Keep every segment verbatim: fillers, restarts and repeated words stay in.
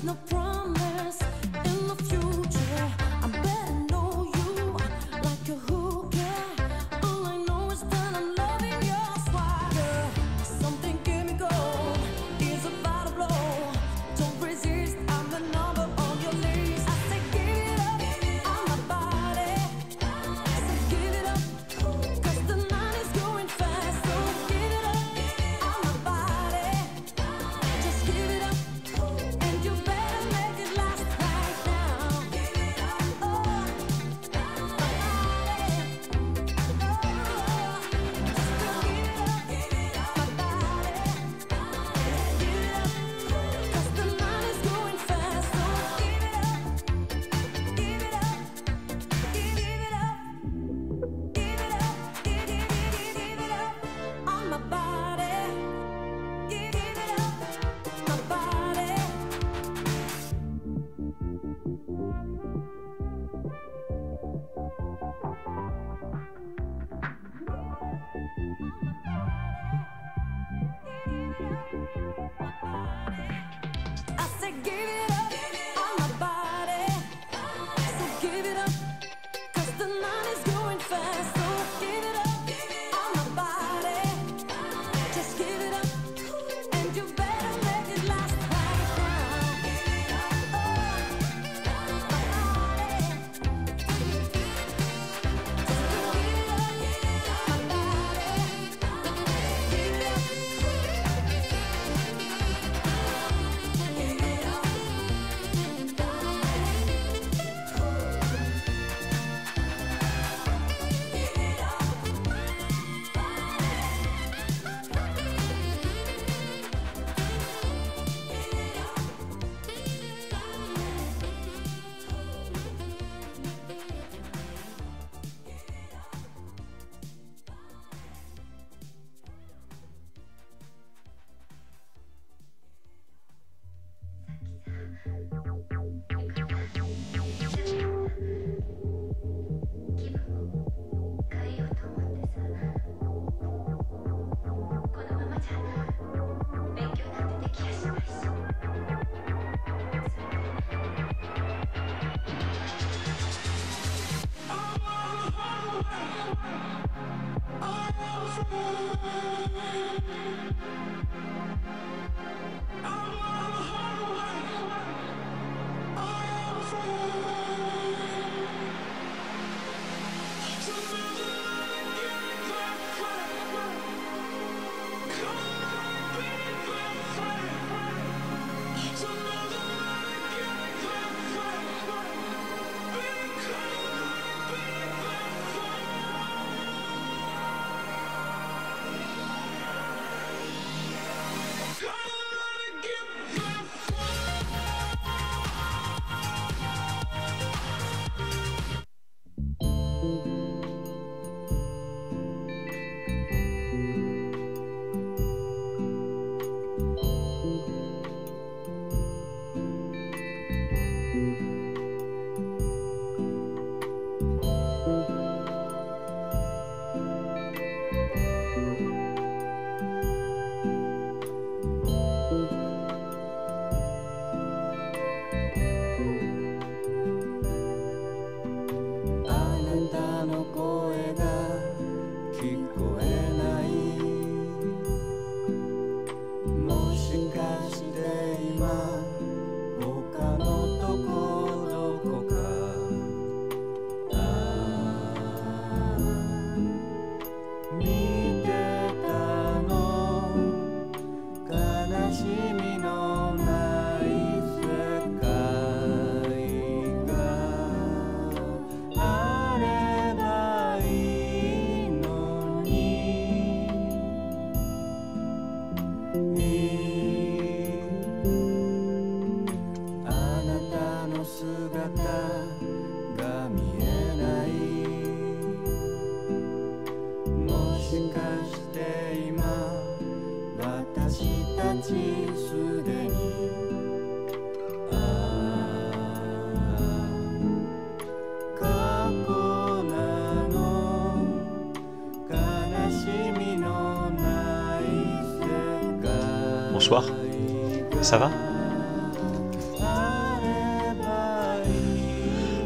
Bonsoir, ça va?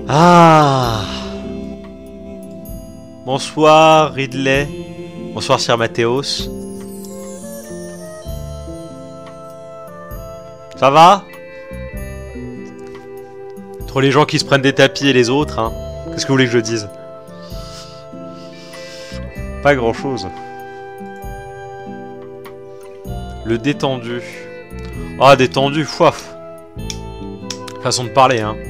Ah. Bonsoir Ridley. Bonsoir Sir Mathéos. Ça va? Trop les gens qui se prennent des tapis et les autres, hein. Qu'est-ce que vous voulez que je dise? Pas grand chose. Le détendu. Ah, détendu, foif. Façon de parler, hein.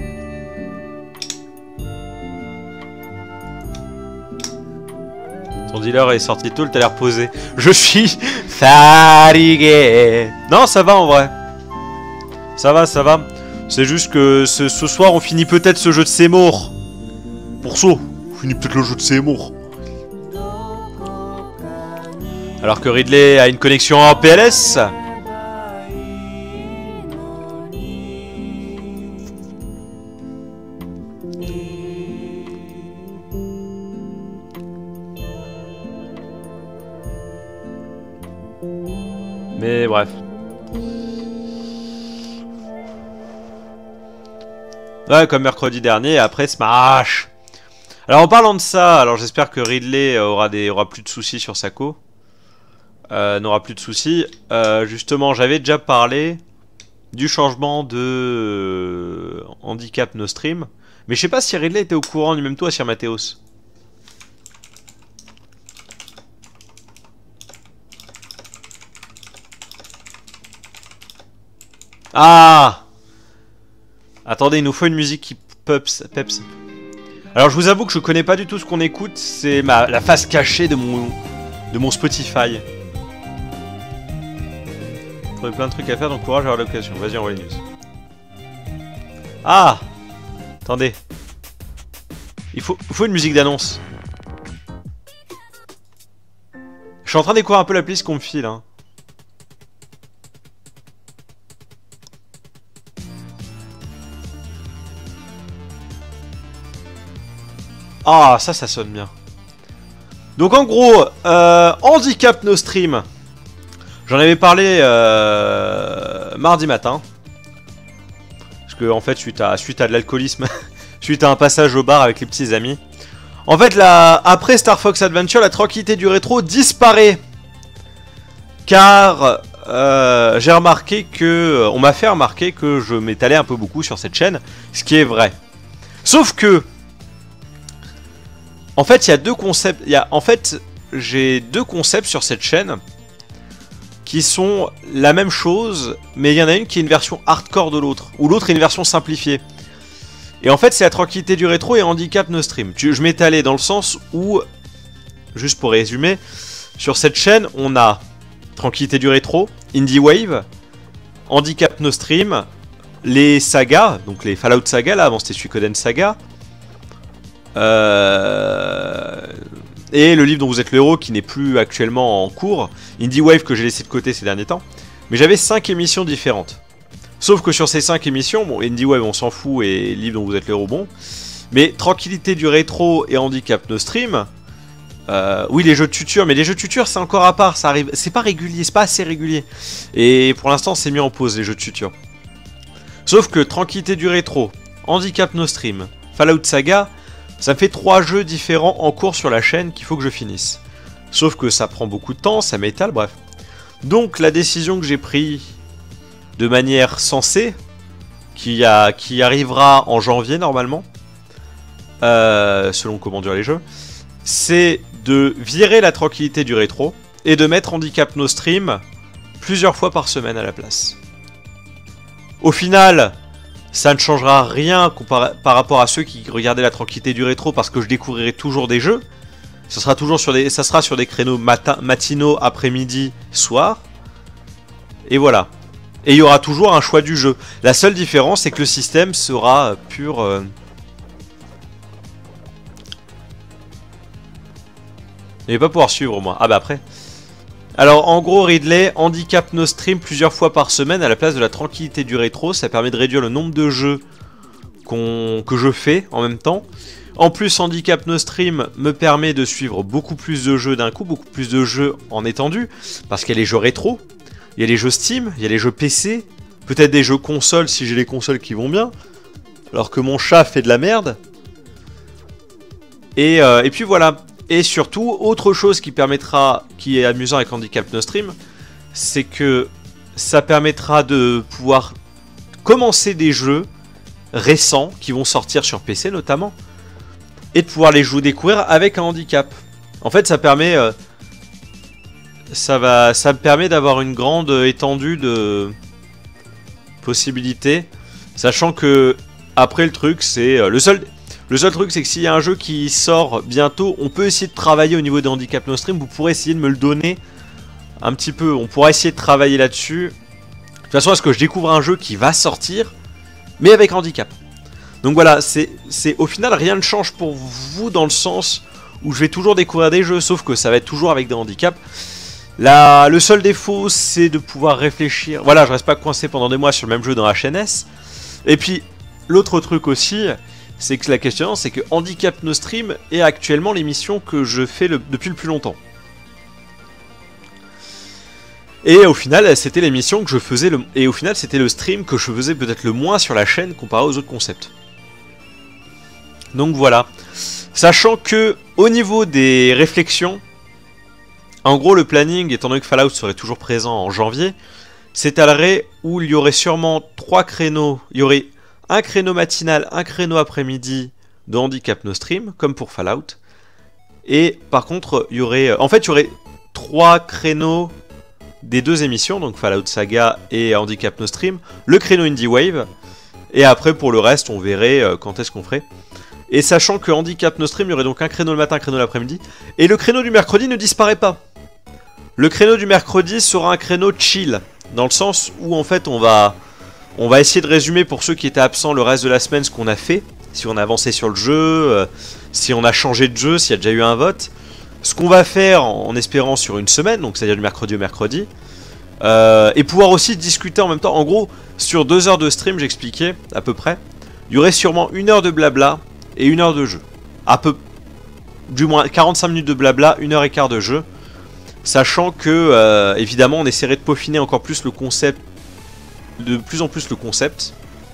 Ton dealer est sorti tôt, t'as l'air posé. Je suis fatigué. Non, ça va en vrai. Ça va, ça va. C'est juste que ce, ce soir, on finit peut-être ce jeu de Seymour. Pour ça, on finit peut-être le jeu de Seymour. Alors que Ridley a une connexion en P L S. Mais bref. Ouais, comme mercredi dernier, après Smash. Alors en parlant de ça, alors j'espère que Ridley aura, des, aura plus de soucis sur sa co. Euh, n'aura plus de soucis. Euh, justement, j'avais déjà parlé du changement de euh, handicap no stream. Mais je sais pas si Ridley était au courant, ni même toi, Sir Mathéos. Ah! Attendez, il nous faut une musique qui peps, peps. Alors je vous avoue que je connais pas du tout ce qu'on écoute, c'est ma la face cachée de mon de mon Spotify. Trouver plein de trucs à faire, donc courage à avoir l'occasion. Vas-y, envoie les news. Ah! Attendez. Il faut, il faut une musique d'annonce. Je suis en train d'écouter un peu la playlist qu'on me file, hein. Ah, ça, ça sonne bien. Donc en gros, euh, handicap no stream. J'en avais parlé euh, mardi matin. Parce que en fait, suite à, suite à de l'alcoolisme, suite à un passage au bar avec les petits amis. En fait, là, après Star Fox Adventure, la tranquillité du rétro disparaît. Car euh, j'ai remarqué que... On m'a fait remarquer que je m'étalais un peu beaucoup sur cette chaîne. Ce qui est vrai. Sauf que... En fait, il y a deux concepts. Il y a, en fait, j'ai deux concepts sur cette chaîne qui sont la même chose, mais il y en a une qui est une version hardcore de l'autre, ou l'autre est une version simplifiée. Et en fait, c'est la tranquillité du rétro et handicap no stream. Je m'étalais dans le sens où, juste pour résumer, sur cette chaîne, on a tranquillité du rétro, Indie Wave, handicap no stream, les sagas, donc les Fallout Saga, là, avant c'était Suikoden Saga. Euh... Et le livre dont vous êtes le héros qui n'est plus actuellement en cours, Indie Wave que j'ai laissé de côté ces derniers temps. Mais j'avais cinq émissions différentes. Sauf que sur ces cinq émissions, bon, Indie Wave on s'en fout et le livre dont vous êtes le héros, bon. Mais tranquillité du rétro et handicap no stream. Euh, oui, les jeux de tuture, mais les jeux de tuture c'est encore à part, ça arrive, c'est pas régulier, c'est pas assez régulier. Et pour l'instant c'est mis en pause les jeux de tuture. Sauf que tranquillité du rétro, handicap no stream, Fallout Saga. Ça me fait trois jeux différents en cours sur la chaîne qu'il faut que je finisse. Sauf que ça prend beaucoup de temps, ça m'étale, bref. Donc la décision que j'ai prise de manière sensée, qui, a, qui arrivera en janvier normalement, euh, selon comment durent les jeux, c'est de virer la tranquillité du rétro et de mettre handicap no stream plusieurs fois par semaine à la place. Au final... Ça ne changera rien par rapport à ceux qui regardaient la tranquillité du rétro parce que je découvrirai toujours des jeux. Ça sera toujours sur des, ça sera sur des créneaux matin, matinaux, après-midi, soir. Et voilà. Et il y aura toujours un choix du jeu. La seule différence, c'est que le système sera pur... Euh... Je vais pas pouvoir suivre, moi. Ah bah après... Alors en gros Ridley, handicap no stream plusieurs fois par semaine à la place de la tranquillité du rétro, ça permet de réduire le nombre de jeux qu'on que je fais en même temps. En plus handicap no stream me permet de suivre beaucoup plus de jeux d'un coup, beaucoup plus de jeux en étendue, parce qu'il y a les jeux rétro, il y a les jeux Steam, il y a les jeux P C, peut-être des jeux consoles si j'ai les consoles qui vont bien, alors que mon chat fait de la merde. Et, euh, et puis voilà. Et surtout, autre chose qui permettra, qui est amusant avec Handicap No Stream, c'est que ça permettra de pouvoir commencer des jeux récents qui vont sortir sur P C notamment, et de pouvoir les jouer découvrir avec un handicap. En fait, ça permet, euh, ça va, ça me permet d'avoir une grande étendue de possibilités, sachant que après le truc, c'est euh, le seul, le seul truc, c'est que s'il y a un jeu qui sort bientôt, on peut essayer de travailler au niveau des Handicap No Stream. Vous pourrez essayer de me le donner un petit peu. On pourra essayer de travailler là-dessus. De toute façon, est-ce que je découvre un jeu qui va sortir, mais avec handicap. Donc voilà, c'est au final rien ne change pour vous dans le sens où je vais toujours découvrir des jeux, sauf que ça va être toujours avec des handicaps. Là, le seul défaut, c'est de pouvoir réfléchir. Voilà, je reste pas coincé pendant des mois sur le même jeu dans H N S. Et puis, l'autre truc aussi, c'est que la question, c'est que Handicap No Stream est actuellement l'émission que je fais le, depuis le plus longtemps. Et au final, c'était l'émission que je faisais, le, et au final, c'était le stream que je faisais peut-être le moins sur la chaîne comparé aux autres concepts. Donc voilà. Sachant que, au niveau des réflexions, en gros, le planning, étant donné que Fallout serait toujours présent en janvier, s'étalerait où il y aurait sûrement trois créneaux. Il y aurait un créneau matinal, un créneau après-midi de Handicap No Stream, comme pour Fallout. Et par contre, il y aurait, en fait, il y aurait trois créneaux des deux émissions, donc Fallout Saga et Handicap No Stream, le créneau Indie Wave, et après pour le reste on verrait euh, quand est-ce qu'on ferait. Et sachant que Handicap No Stream, il y aurait donc un créneau le matin, un créneau l'après-midi, et le créneau du mercredi ne disparaît pas. Le créneau du mercredi sera un créneau chill, dans le sens où en fait on va, on va essayer de résumer pour ceux qui étaient absents le reste de la semaine ce qu'on a fait, si on a avancé sur le jeu, euh, si on a changé de jeu, s'il y a déjà eu un vote. Ce qu'on va faire en espérant sur une semaine, donc c'est-à-dire du mercredi au mercredi, euh, et pouvoir aussi discuter en même temps. En gros, sur deux heures de stream, j'expliquais à peu près, il y aurait sûrement une heure de blabla et une heure de jeu. À peu, du moins quarante-cinq minutes de blabla, une heure et quart de jeu, sachant que euh, évidemment on essaierait de peaufiner encore plus le concept, de plus en plus le concept.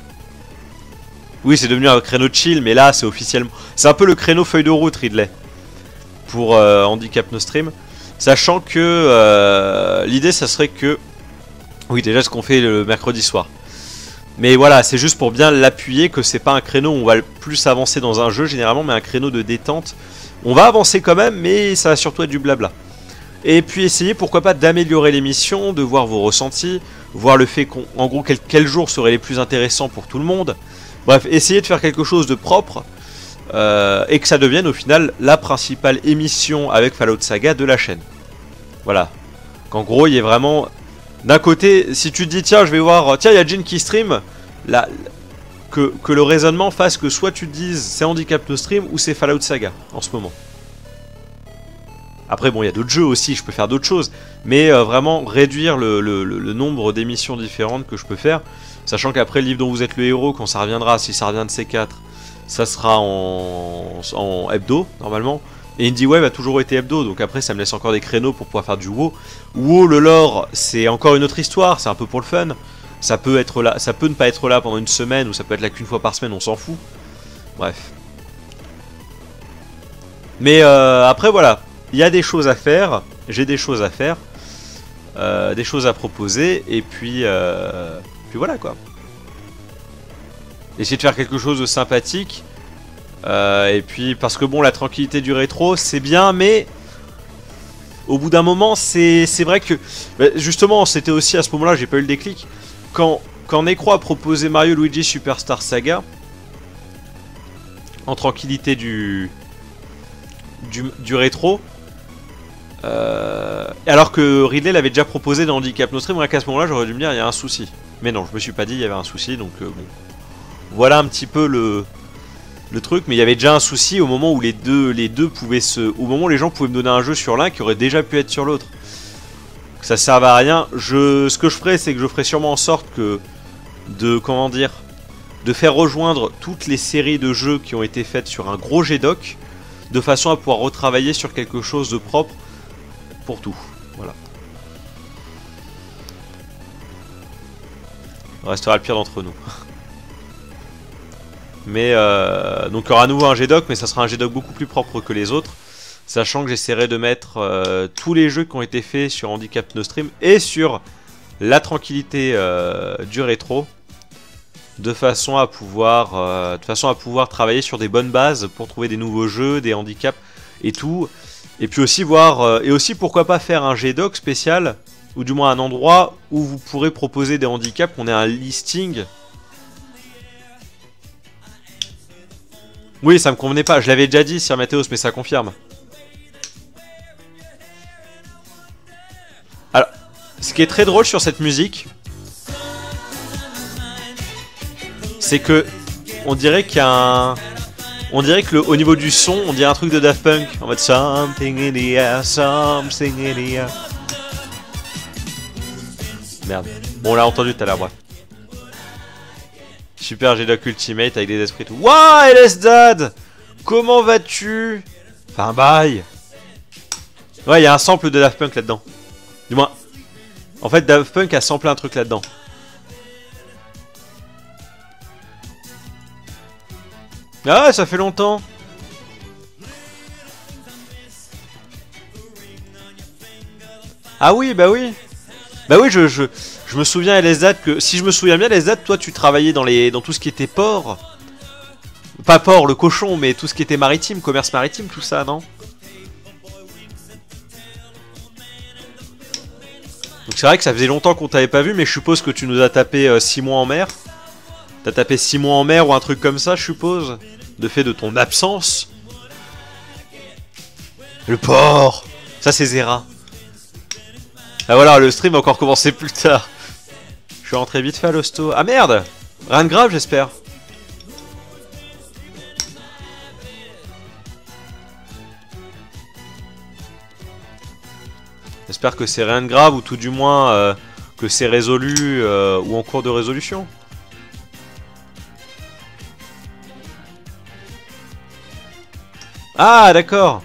Oui, c'est devenu un créneau chill, mais là c'est officiellement, c'est un peu le créneau feuille de route Ridley pour euh, Handicap No Stream, sachant que euh, l'idée ça serait que, oui déjà ce qu'on fait le mercredi soir, mais voilà c'est juste pour bien l'appuyer que c'est pas un créneau où on va plus avancer dans un jeu généralement, mais un créneau de détente. On va avancer quand même, mais ça va surtout être du blabla. Et puis essayer pourquoi pas d'améliorer l'émission, de voir vos ressentis, voir le fait qu'en gros quels quel jours seraient les plus intéressants pour tout le monde. Bref, essayer de faire quelque chose de propre. Euh, et que ça devienne au final la principale émission avec Fallout Saga de la chaîne. Voilà. Qu'en gros il y ait vraiment, d'un côté, si tu te dis tiens je vais voir, tiens il y a Jin qui stream, là, que, que le raisonnement fasse que soit tu te dises c'est Handicap No Stream ou c'est Fallout Saga en ce moment. Après bon il y a d'autres jeux aussi, je peux faire d'autres choses, mais euh, vraiment réduire le, le, le, le nombre d'émissions différentes que je peux faire, sachant qu'après le livre dont vous êtes le héros, quand ça reviendra, si ça revient de C quatre, ça sera en, en hebdo normalement. Et Indie Wave a toujours été hebdo, donc après ça me laisse encore des créneaux pour pouvoir faire du WoW. WoW, le lore, c'est encore une autre histoire, c'est un peu pour le fun. Ça peut être là, ça peut ne pas être là pendant une semaine, ou ça peut être là qu'une fois par semaine, on s'en fout. Bref. Mais euh, après voilà, il y a des choses à faire, j'ai des choses à faire, euh, des choses à proposer, et puis, euh, puis voilà quoi. Essayer de faire quelque chose de sympathique. Euh, et puis, parce que bon, la tranquillité du rétro, c'est bien, mais au bout d'un moment, c'est vrai que... Bah, justement, c'était aussi à ce moment-là, j'ai pas eu le déclic. Quand, quand Necro a proposé Mario Luigi Superstar Saga, en tranquillité du, du, du rétro, euh, alors que Ridley l'avait déjà proposé dans Handicap No Stream, qu'à ce moment-là, j'aurais dû me dire, il y a un souci. Mais non, je me suis pas dit, il y avait un souci, donc euh, bon... Voilà un petit peu le, le truc, mais il y avait déjà un souci au moment où les deux, les deux pouvaient se... Au moment où les gens pouvaient me donner un jeu sur l'un qui aurait déjà pu être sur l'autre. Ça servait à rien. Je, ce que je ferais, c'est que je ferais sûrement en sorte que... De... Comment dire... De faire rejoindre toutes les séries de jeux qui ont été faites sur un gros G doc, de façon à pouvoir retravailler sur quelque chose de propre pour tout. Voilà. On restera le pire d'entre nous. Mais euh, donc il y aura à nouveau un G doc, mais ça sera un G doc beaucoup plus propre que les autres. Sachant que j'essaierai de mettre euh, tous les jeux qui ont été faits sur Handicap No Stream et sur la tranquillité euh, du rétro, de façon à pouvoir, euh, de façon à pouvoir travailler sur des bonnes bases pour trouver des nouveaux jeux, des handicaps et tout. Et puis aussi voir, euh, et aussi pourquoi pas faire un G doc spécial, ou du moins un endroit où vous pourrez proposer des handicaps, qu'on ait un listing. Oui, ça me convenait pas, je l'avais déjà dit Sir Mathéos, mais ça confirme. Alors, ce qui est très drôle sur cette musique, c'est que on dirait qu'il y a un... On dirait que le, au niveau du son, on dirait un truc de Daft Punk. En mode something in the air, something in the air. Merde. Bon, on l'a entendu tout à l'heure, bref. Super G-Doc Ultimate avec des esprits tout. Wouah, L S Dad, comment vas-tu? Enfin, bye. Ouais, il y a un sample de Daft Punk là-dedans. Du moins, en fait, Daft Punk a samplé un truc là-dedans. Ah, ça fait longtemps. Ah oui, bah oui. Bah oui, je, je, je me souviens, L S D A T, que si je me souviens bien, L S D A T, toi, tu travaillais dans, les, dans tout ce qui était port. Pas port, le cochon, mais tout ce qui était maritime, commerce maritime, tout ça, non? Donc c'est vrai que ça faisait longtemps qu'on t'avait pas vu, mais je suppose que tu nous as tapé six mois en mer. T'as tapé six mois en mer ou un truc comme ça, je suppose, de fait de ton absence. Le port. Ça, c'est Zera. Ah voilà, le stream va encore commencer plus tard. Je suis rentré vite fait à l'hosto. Ah merde. Rien de grave, j'espère. J'espère que c'est rien de grave, ou tout du moins euh, que c'est résolu euh, ou en cours de résolution. Ah, d'accord.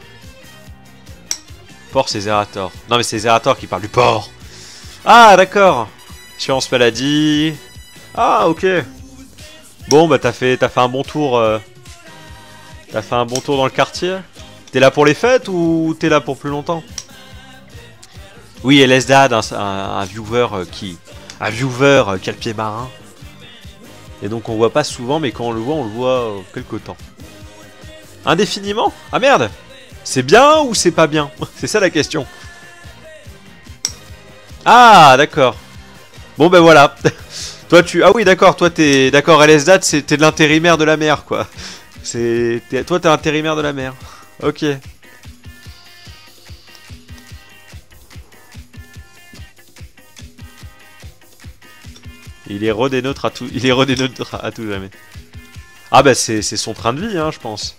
Port, c'est Zerator. Non, mais c'est Zerator qui parle du port. Ah, d'accord. Assurance maladie. Ah, ok. Bon, bah, t'as fait, t'as fait un bon tour. Euh... T'as fait un bon tour dans le quartier. T'es là pour les fêtes ou t'es là pour plus longtemps? Oui, L S D A D, un, un, un viewer euh, qui. Un viewer euh, qui a le pied marin. Et donc, on voit pas souvent, mais quand on le voit, on le voit euh, quelque temps. Indéfiniment? Ah merde! C'est bien ou c'est pas bien? C'est ça la question. Ah, d'accord. Bon ben voilà. Toi tu... Ah oui d'accord, toi t'es... D'accord, L S D A T, t'es de l'intérimaire de la mer quoi. C'est... Toi t'es intérimaire de la mer. Ok. Il est re des nôtres à tout... Il est re des nôtres à tout jamais. Ah bah c'est son train de vie hein, je pense.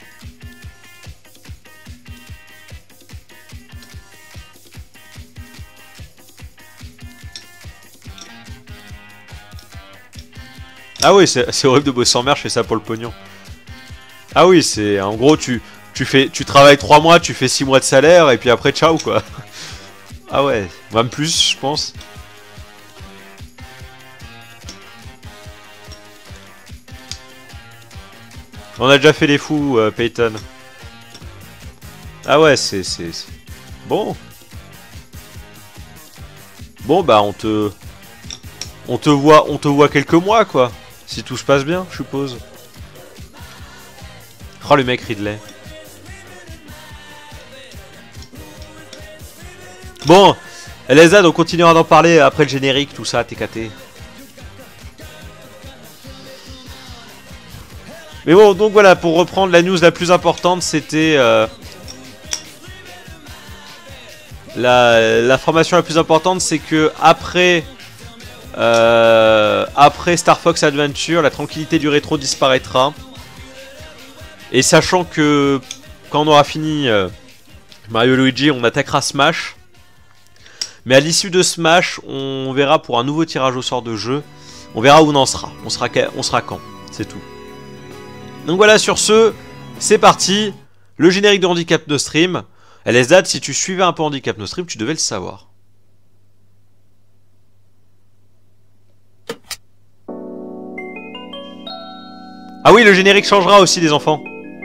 Ah oui, c'est horrible de bosser en mer, je fais ça pour le pognon. Ah oui, c'est... En gros, tu, tu, fais, tu travailles trois mois, tu fais six mois de salaire, et puis après, ciao, quoi. Ah ouais, même plus, je pense. On a déjà fait les fous, euh, Peyton. Ah ouais, c'est... Bon. Bon, bah, on te... On te voit, on te voit quelques mois, quoi. Si tout se passe bien, je suppose. Oh, le mec Ridley. Bon, L S D A D, on continuera d'en parler après le générique, tout ça, T K T. Mais bon, donc voilà, pour reprendre, la news la plus importante, c'était... Euh, L'information la, la plus importante, c'est que après... Euh, après Star Fox Adventure, la tranquillité du rétro disparaîtra. Et sachant que quand on aura fini euh, Mario Luigi, on attaquera Smash. Mais à l'issue de Smash, on verra pour un nouveau tirage au sort de jeu. On verra où on en sera. On sera, on sera quand, c'est tout. Donc voilà, sur ce, c'est parti. Le générique de Handicap No Stream. L S D A D, si tu suivais un peu Handicap No Stream, tu devais le savoir. Ah oui, le générique changera aussi, les enfants.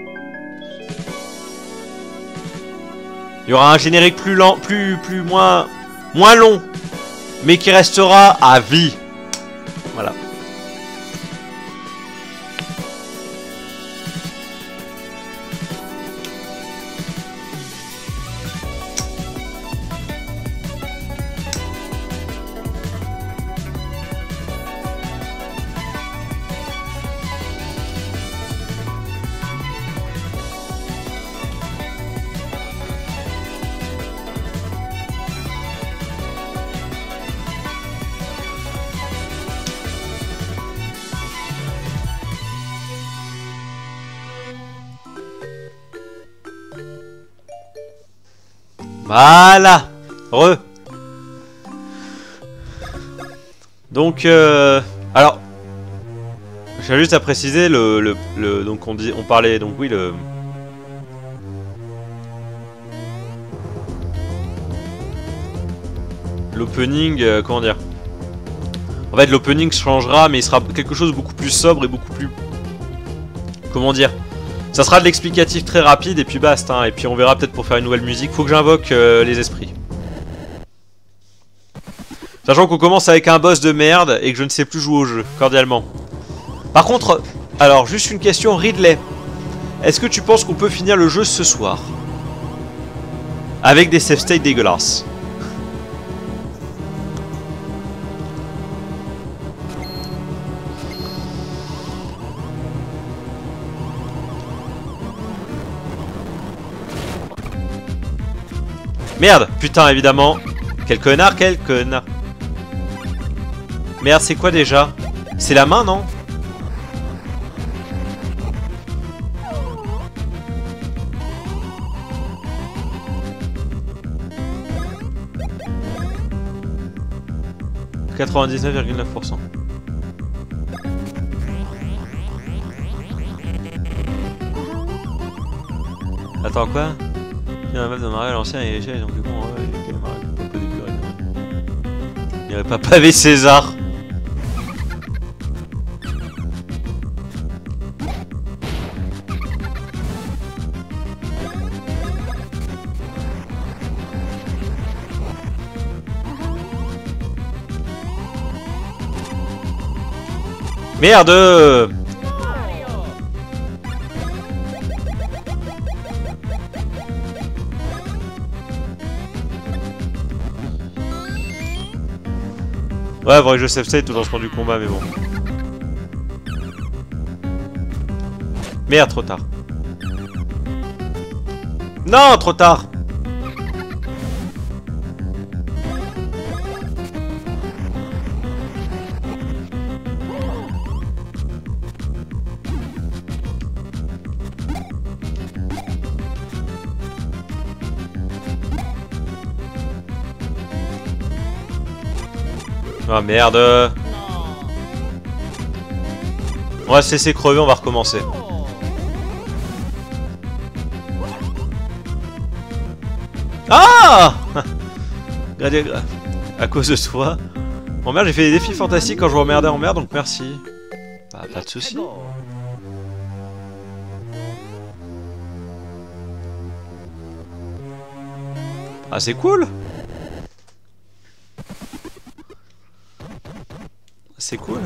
Il y aura un générique plus lent, plus, plus, moins, moins long, mais qui restera à vie. Voilà. Voilà. Re. Donc, euh, alors, j'ai juste à préciser le, le, le, donc on dit, on parlait, donc oui le. L'opening, euh, comment dire? En fait, l'opening changera, mais il sera quelque chose de beaucoup plus sobre et beaucoup plus, comment dire? Ça sera de l'explicatif très rapide et puis basta, hein. Et puis on verra peut-être pour faire une nouvelle musique. Faut que j'invoque euh, les esprits. Sachant qu'on commence avec un boss de merde et que je ne sais plus jouer au jeu, cordialement. Par contre, alors juste une question, Ridley. Est-ce que tu penses qu'on peut finir le jeu ce soir? Avec des save states dégueulasses. Merde, putain, évidemment. Quel connard, quel connard. Merde, c'est quoi déjà? C'est la main, non? quatre-vingt-dix-neuf virgule neuf pour cent. Attends, quoi? Il y a un meuf de mariage l'ancien et les donc du coup, il n'y aurait pas pavé César. Merde! Ouais, faudrait que je save state au lancement du combat, mais bon. Merde, trop tard. Non, trop tard. Ah merde. On va se laisser crever, on va recommencer. Ah à cause de toi. En merde, j'ai fait des défis fantastiques quand je m'emmerdais en merde, donc merci. Bah, pas de soucis. Ah, c'est cool. C'est cool.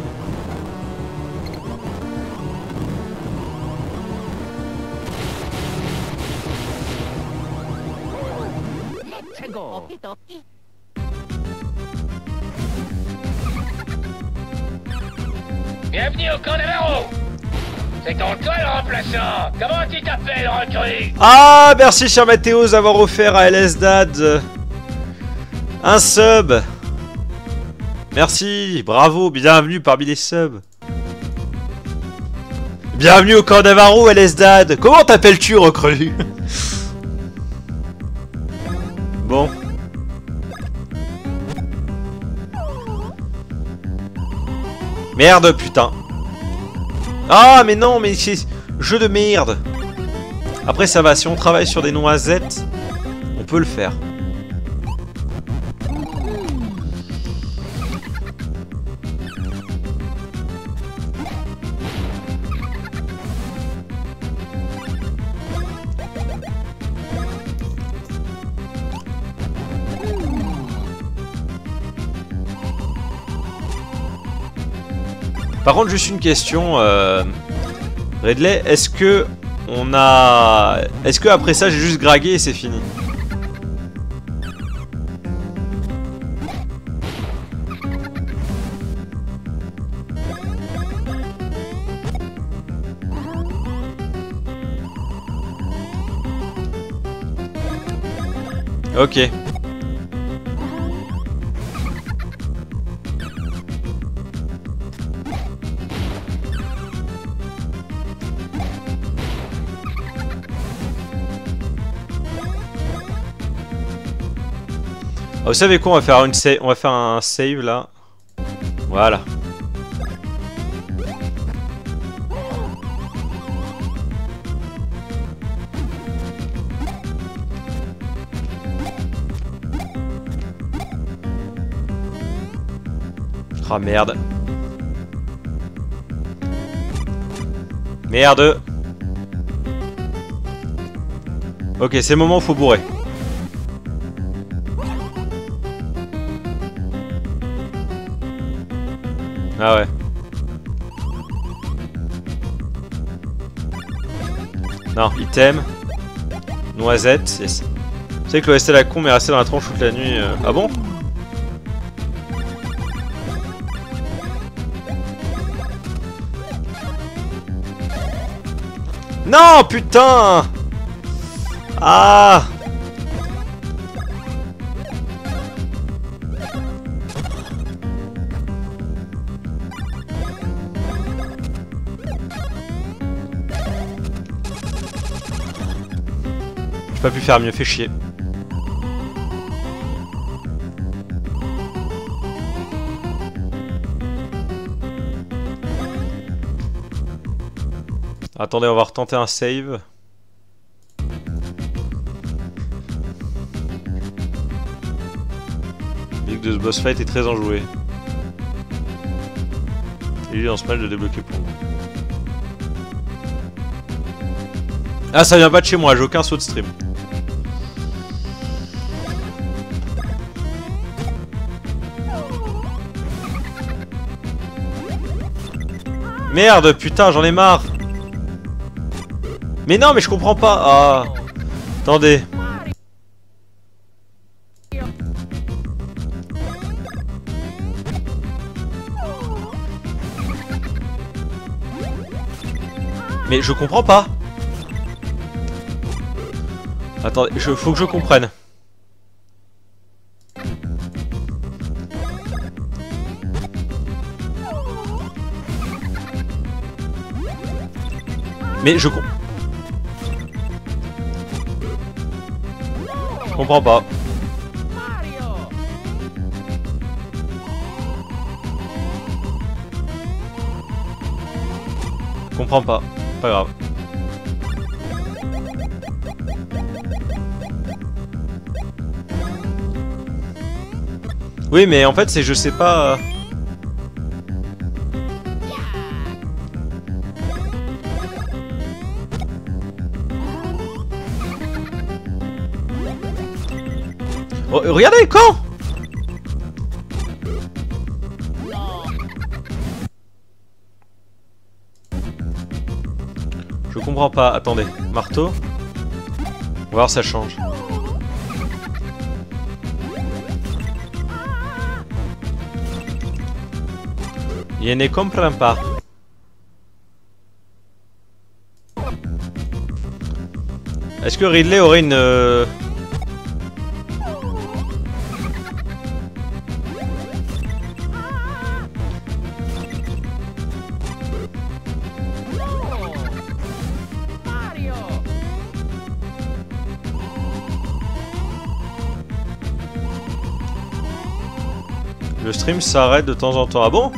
Bienvenue au camp Navarro. C'est donc toi le remplaçant. Comment tu t'appelles, recrue? Ah, merci cher Mathéos d'avoir offert à L S Dad un sub. Merci, bravo, bienvenue parmi les subs. Bienvenue au camp Navarro, L S Dad. Comment t'appelles-tu, recrue? Bon. Merde, putain. Ah, mais non, mais c'est... Jeu de merde. Après, ça va, si on travaille sur des noms à Z, on peut le faire. Par contre, juste une question, euh... Ridley, est-ce que on a... Est-ce que après ça, j'ai juste gragué et c'est fini? Ok. Ah, vous savez quoi, on va faire une save, on va faire un save là. Voilà. Ah merde. Merde. Ok, c'est le moment où faut bourrer. Ah ouais. Non, item. Noisette. Yes. Vous savez que le rester la con mais rester dans la tronche toute la nuit. Euh... Ah bon? Non, putain! Ah! J'ai pas pu faire mieux, fait chier. Attendez, on va retenter un save. Le de ce boss fight est très enjoué. Et lui lance mal de débloquer pour moi. Ah, ça vient pas de chez moi, j'ai aucun saut de stream. Merde, putain, j'en ai marre. Mais non, mais je comprends pas. Ah, attendez. Mais je comprends pas. Attendez, je, faut que je comprenne. Mais je comprends. Je comprends pas. Je comprends pas. Pas grave. Oui, mais en fait, c'est je sais pas. Oh, regardez quand. Je comprends pas. Attendez, marteau. On va voir, ça change. Je ne comprends pas. Est-ce que Ridley aurait une... Euh... Le stream s'arrête de temps en temps. Ah bon?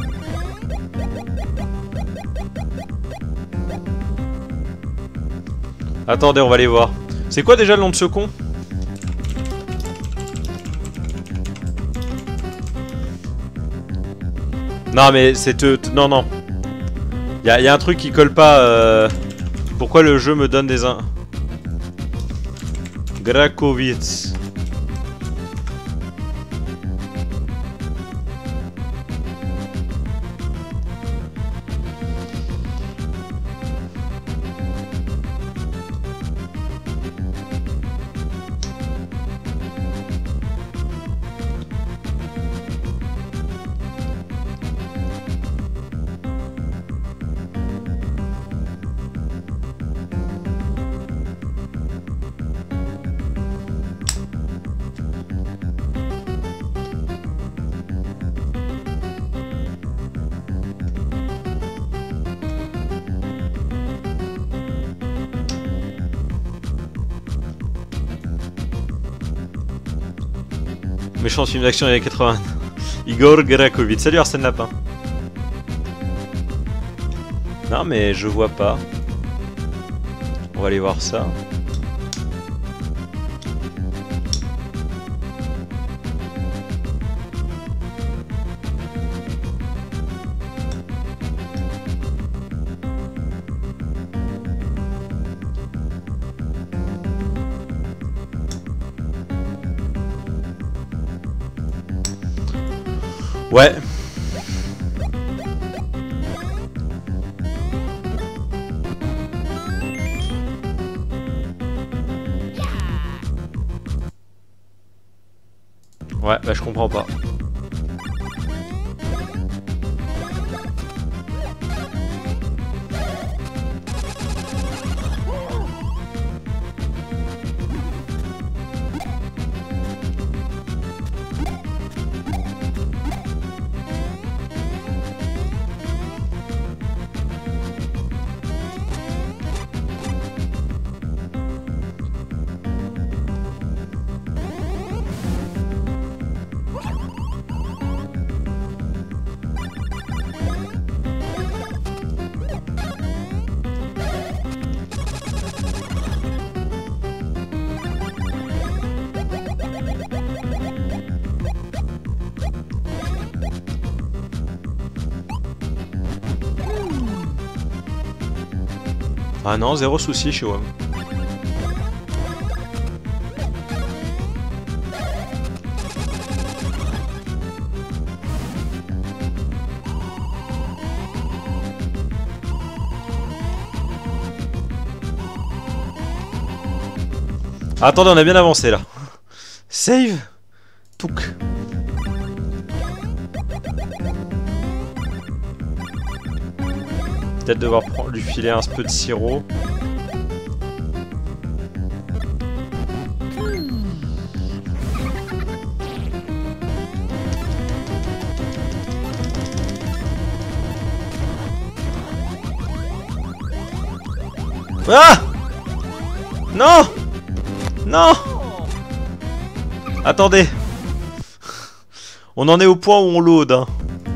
Attendez, on va aller voir. C'est quoi déjà le nom de ce con? Non mais c'est... Te... Non, non. Il y, y a un truc qui colle pas. Euh... Pourquoi le jeu me donne des... In... Grakowitz. Méchant film d'action des années quatre-vingts. Igor Gerakovic. Salut Arsène Lapin. Non mais je vois pas. On va aller voir ça. Ouais. Ouais, bah je comprends pas. Ah non, zéro souci chez W A M. Ah, attendez, on a bien avancé là. Save. Touk. Peut-être devoir prendre, lui filer un peu de sirop. Ah! Non! Non! Attendez. On en est au point où on load, hein.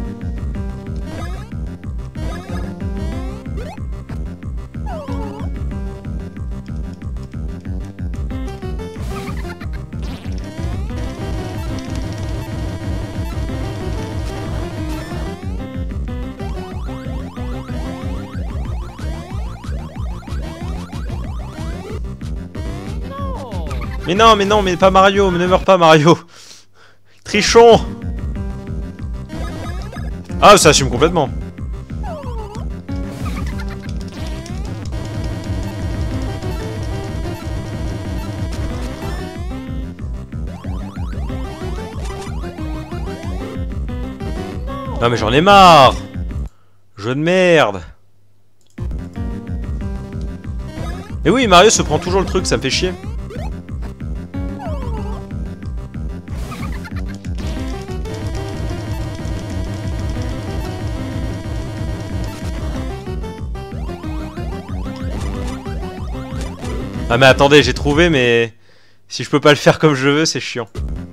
Mais non, mais non, mais pas Mario, mais ne meurs pas Mario. Trichon. Ah, ça assume complètement. Non mais j'en ai marre. Jeu de merde. Mais oui, Mario se prend toujours le truc, ça me fait chier. Ah mais attendez, j'ai trouvé, mais si je peux pas le faire comme je veux, c'est chiant.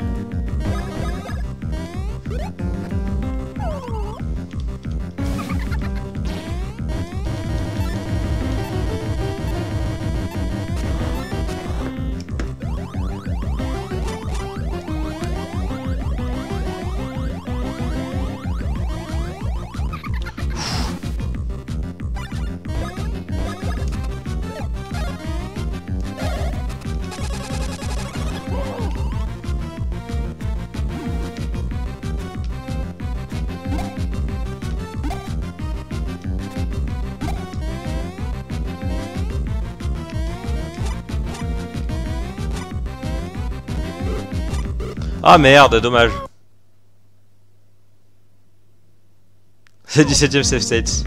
Ah merde, dommage. C'est dix-septième save states.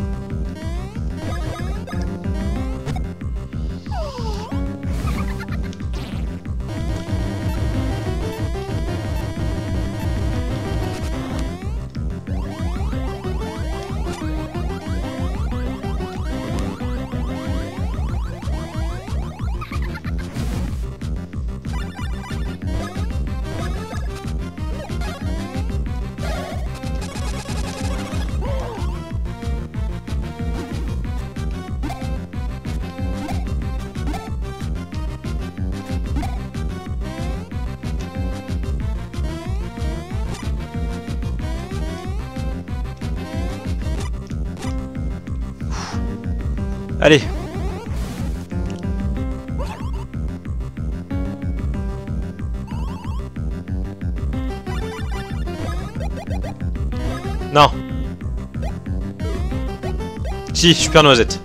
Allez. Non. Si, super noisette.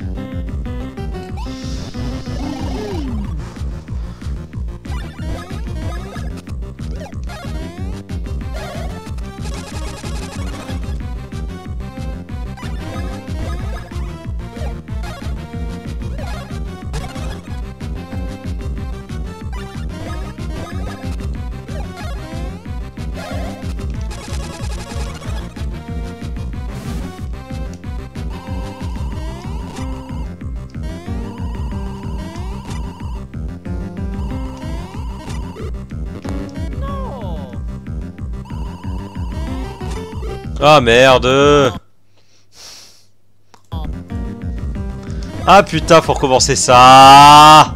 Ah merde. Ah putain, faut recommencer ça.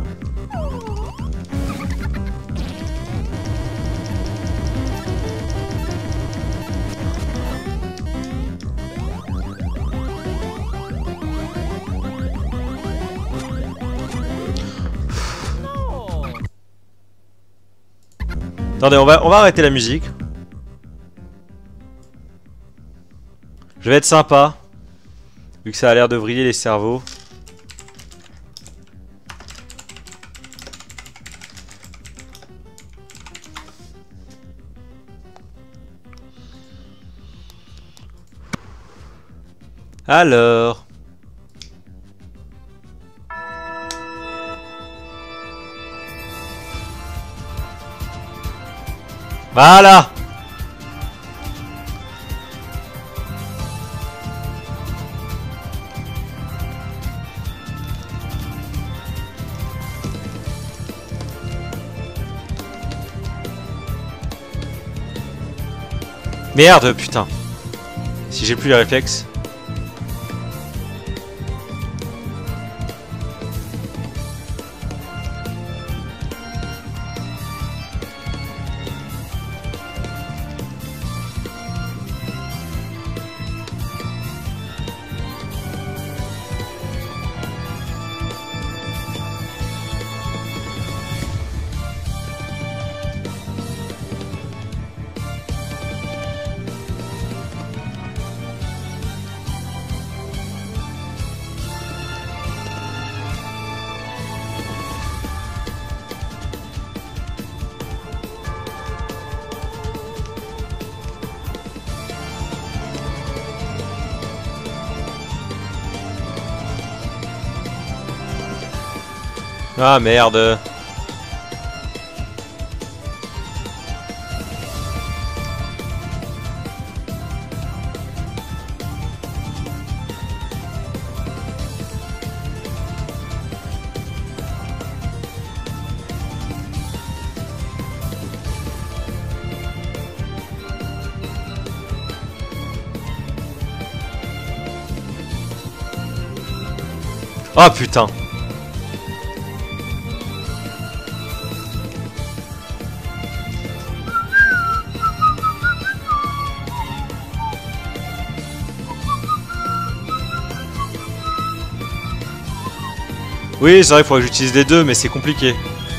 Attendez, on va, on va arrêter la musique. Je vais être sympa, vu que ça a l'air de vriller les cerveaux. Alors... Voilà. Merde, putain. Si j'ai plus les réflexes. Ah merde. Ah putain. Oui, c'est vrai, il faudrait que j'utilise les deux, mais c'est compliqué.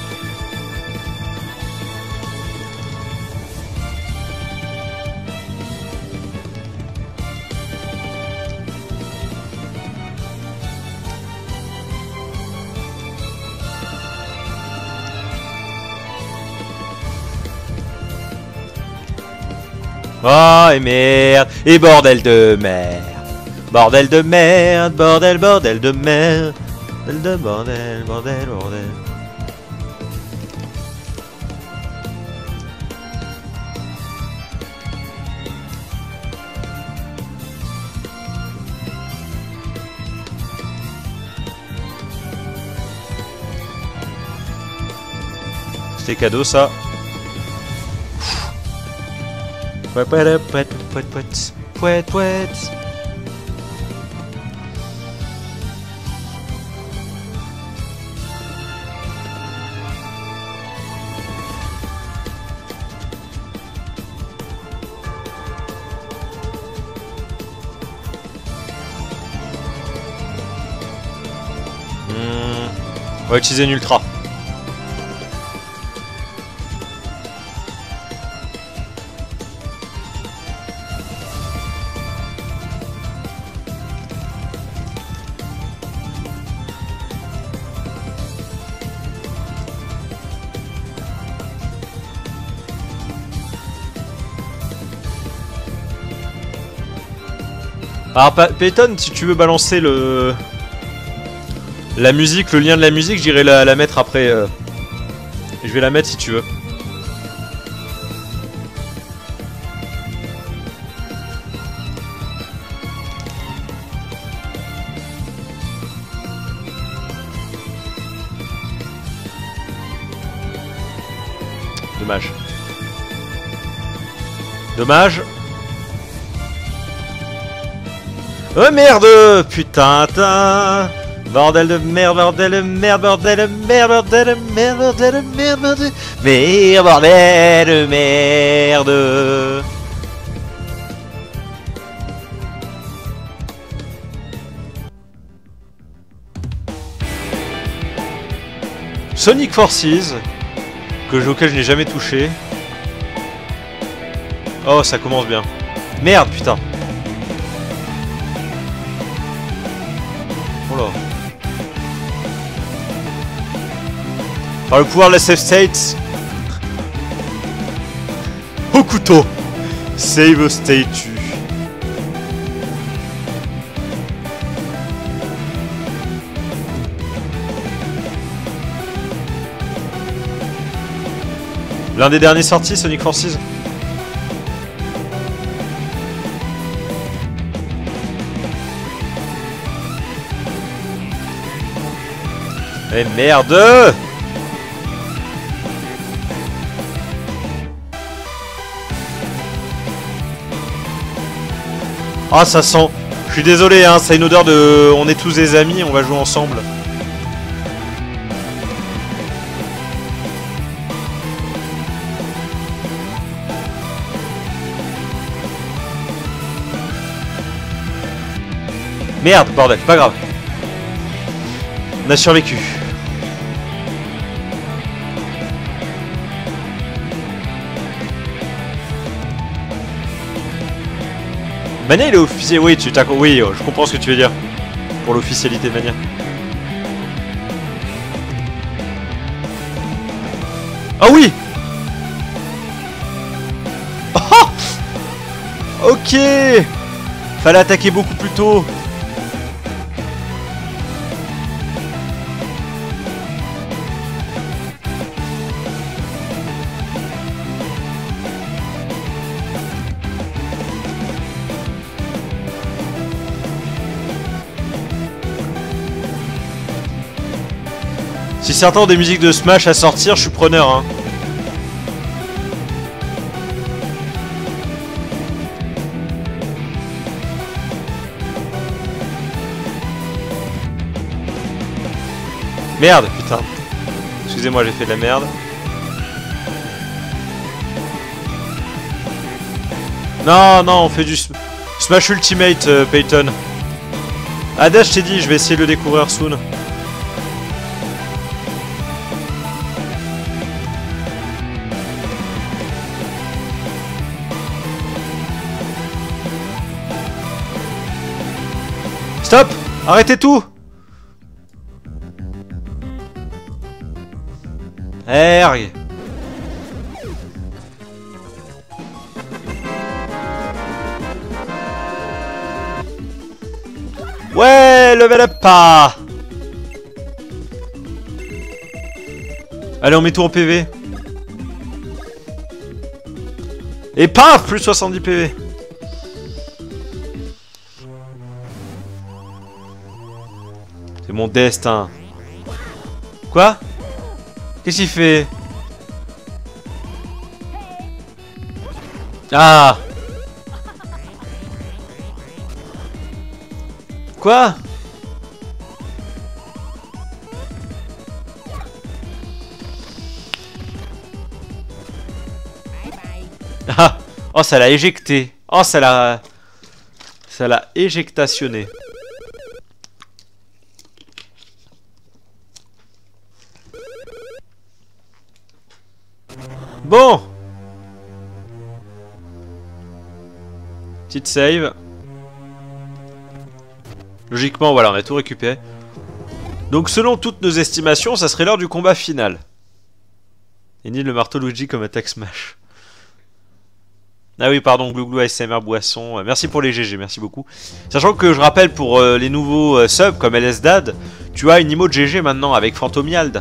Oh, et merde. Et bordel de merde. Bordel de merde, bordel, bordel de merde. Bordel de bordel, bordel, bordel. C'était cadeau ça. Pouet pouet pouet pouet pouet pouet pouet. Hmm. On va utiliser une ultra. Alors Peyton, si tu veux balancer le... la musique, le lien de la musique, j'irai la, la mettre après. Euh... Je vais la mettre si tu veux. Dommage. Dommage. Oh merde! Putain, tain. Bordel de merde, bordel de merde, bordel de merde, bordel de merde, bordel de merde, bordel de merde, bordel de merde. Sonic Forces, que je, auquel je n'ai jamais touché. Oh, ça commence bien. Merde, putain. Oh là. Par le pouvoir de la save state. Au couteau. Save statue. L'un des derniers sortis, Sonic Forces. Eh merde! Ah, ça sent. Je suis désolé, hein, ça a une odeur de... On est tous des amis, on va jouer ensemble. Merde, bordel, pas grave. On a survécu. Mania il est officiel, oui, tu t'as... Oui, je comprends ce que tu veux dire. Pour l'officialité de Mania. Ah oui. Oh, ok. Fallait attaquer beaucoup plus tôt. Si certains ont des musiques de Smash à sortir, je suis preneur, hein. Merde, putain. Excusez-moi, j'ai fait de la merde. Non, non, on fait du Smash Ultimate, euh, Peyton. Ada, je t'ai dit, je vais essayer de le découvrir soon. Stop! Arrêtez tout! Erg! Ouais, level up pas! Allez, on met tout en P V. Et paf! Plus soixante-dix P V. C'est mon destin. Quoi? Qu'est-ce qu'il fait? Ah! Quoi? Ah! Oh, ça l'a éjecté. Oh, ça l'a... Ça l'a éjectationné. Bon. Petite save. Logiquement, voilà, on a tout récupéré. Donc selon toutes nos estimations, ça serait l'heure du combat final. Et ni le marteau Luigi comme attaque smash. Ah oui, pardon, Glouglou A S M R Boisson. Merci pour les G G, merci beaucoup. Sachant que je rappelle pour euh, les nouveaux euh, subs comme L S Dad, tu as une emote G G maintenant avec Phantomiald.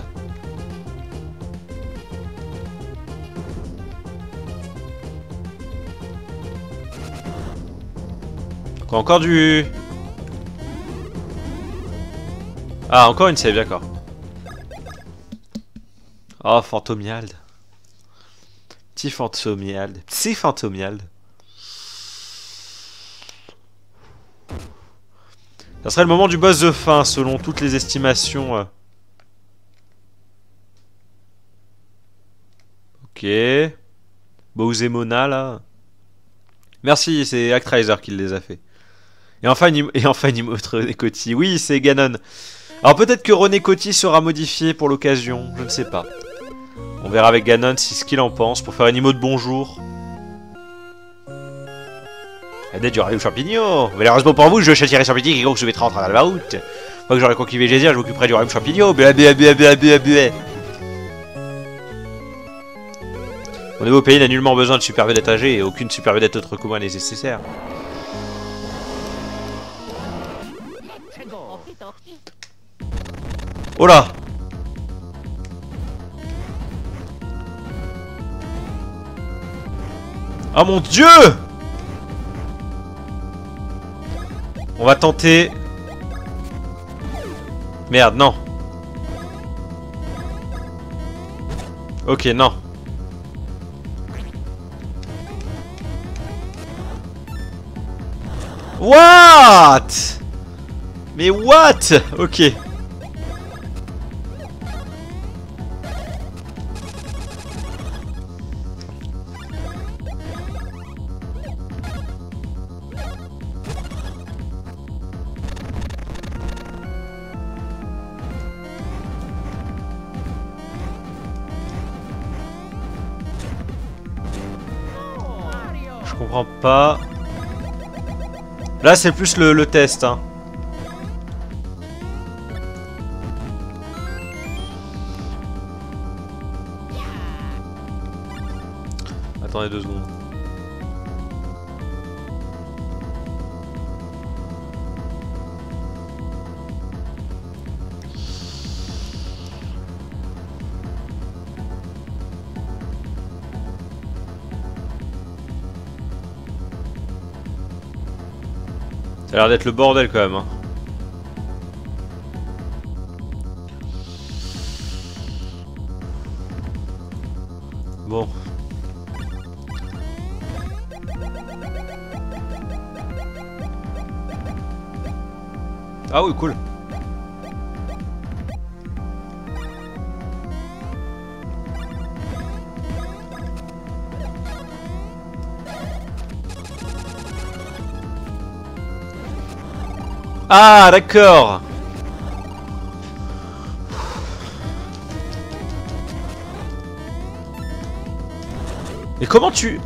Quoi, encore du... Ah, encore une save, d'accord. Oh, Phantomiald. Petit Phantomiald. Petit Phantomiald. Ça serait le moment du boss de fin, selon toutes les estimations. Ok. Bowser-Mona, là. Merci, c'est Actraiser qui les a fait. Et enfin, une, et enfin une emote René Coty. Oui, c'est Ganon. Alors peut-être que René Coty sera modifié pour l'occasion, je ne sais pas. On verra avec Ganon si ce qu'il en pense pour faire une emote bonjour. Aidez du rayon champignon. Malheureusement pour vous, je châtierai champignon et donc je mettrai en train de la route. Une fois que j'aurai conquis Végésia, je m'occuperai du rayon champignon. Bué, bué, bué, bué, bué, bué. Mon nouveau pays n'a nullement besoin de super vedette âgée et aucune super vedette autre que moi n'est nécessaire. Oh là! Oh mon dieu! On va tenter... Merde, non. Ok, non. What? Mais what? Ok. Je comprends pas. Là, c'est plus le, le test, hein. Attendez deux secondes. Ça a l'air d'être le bordel quand même, hein. Bon. Ah oui, cool. Ah, d'accord. Et comment tu...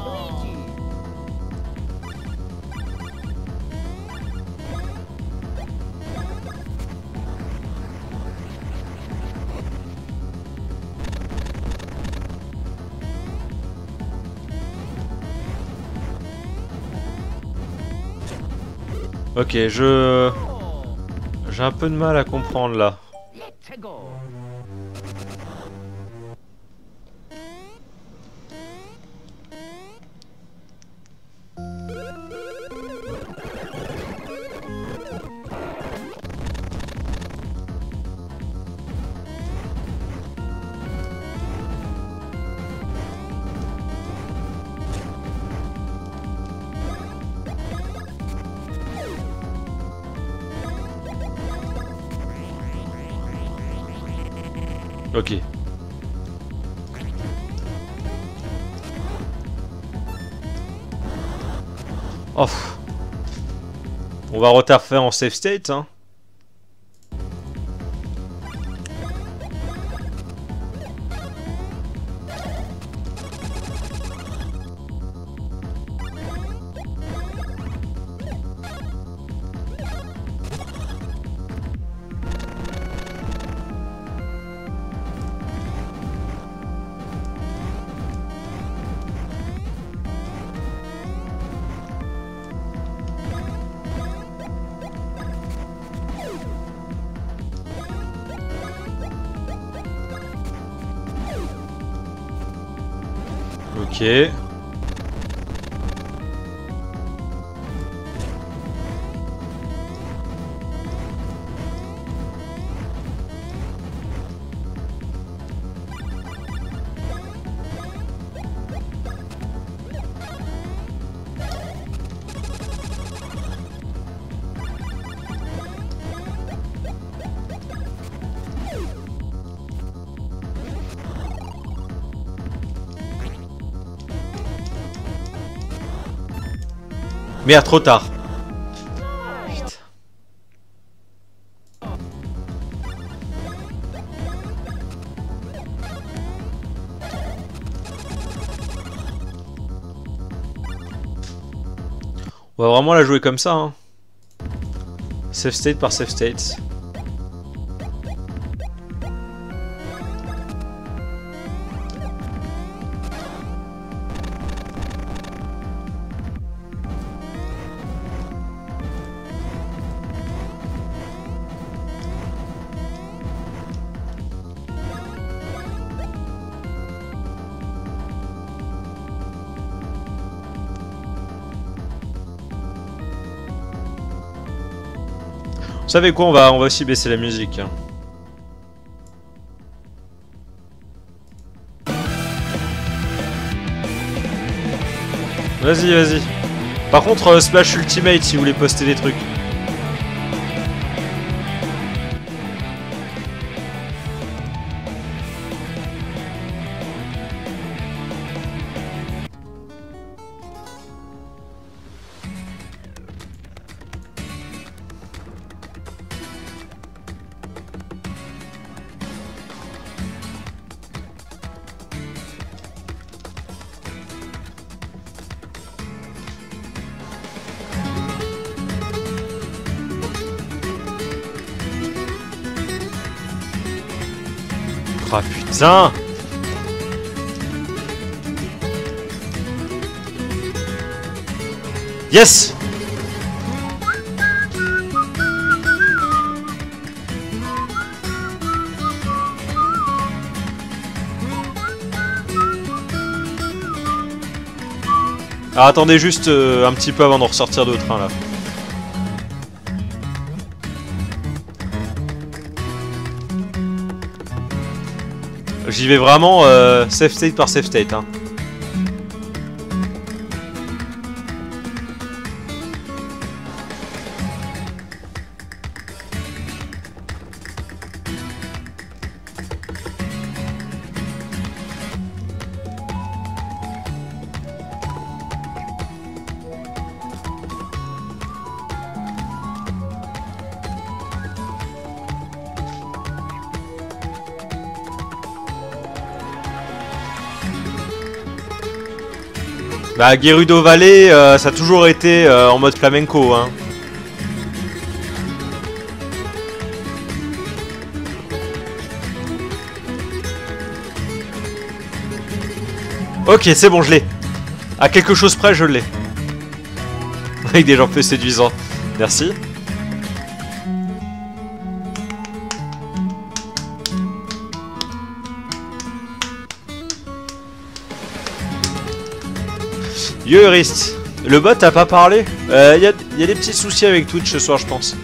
Ok, je... J'ai un peu de mal à comprendre là. Ok. Oh. On va refaire en safe state, hein. Ok. Merde, trop tard. Putain. On va vraiment la jouer comme ça, hein. Save state par save states. Vous savez quoi, on va, on va aussi baisser la musique. Hein. Vas-y, vas-y. Par contre, euh, Splash Ultimate si vous voulez poster des trucs. Ah putain! Yes! Ah, attendez juste euh, un petit peu avant de ressortir de train là. J'y vais vraiment euh, safe state par safe state. Hein. Bah, Gerudo Valley, euh, ça a toujours été euh, en mode flamenco, hein. Ok, c'est bon, je l'ai. À quelque chose près, je l'ai. Avec des gens peu séduisants. Merci. Yo Eurist, le bot a pas parlé. Il euh, y, y a des petits soucis avec Twitch ce soir, je pense.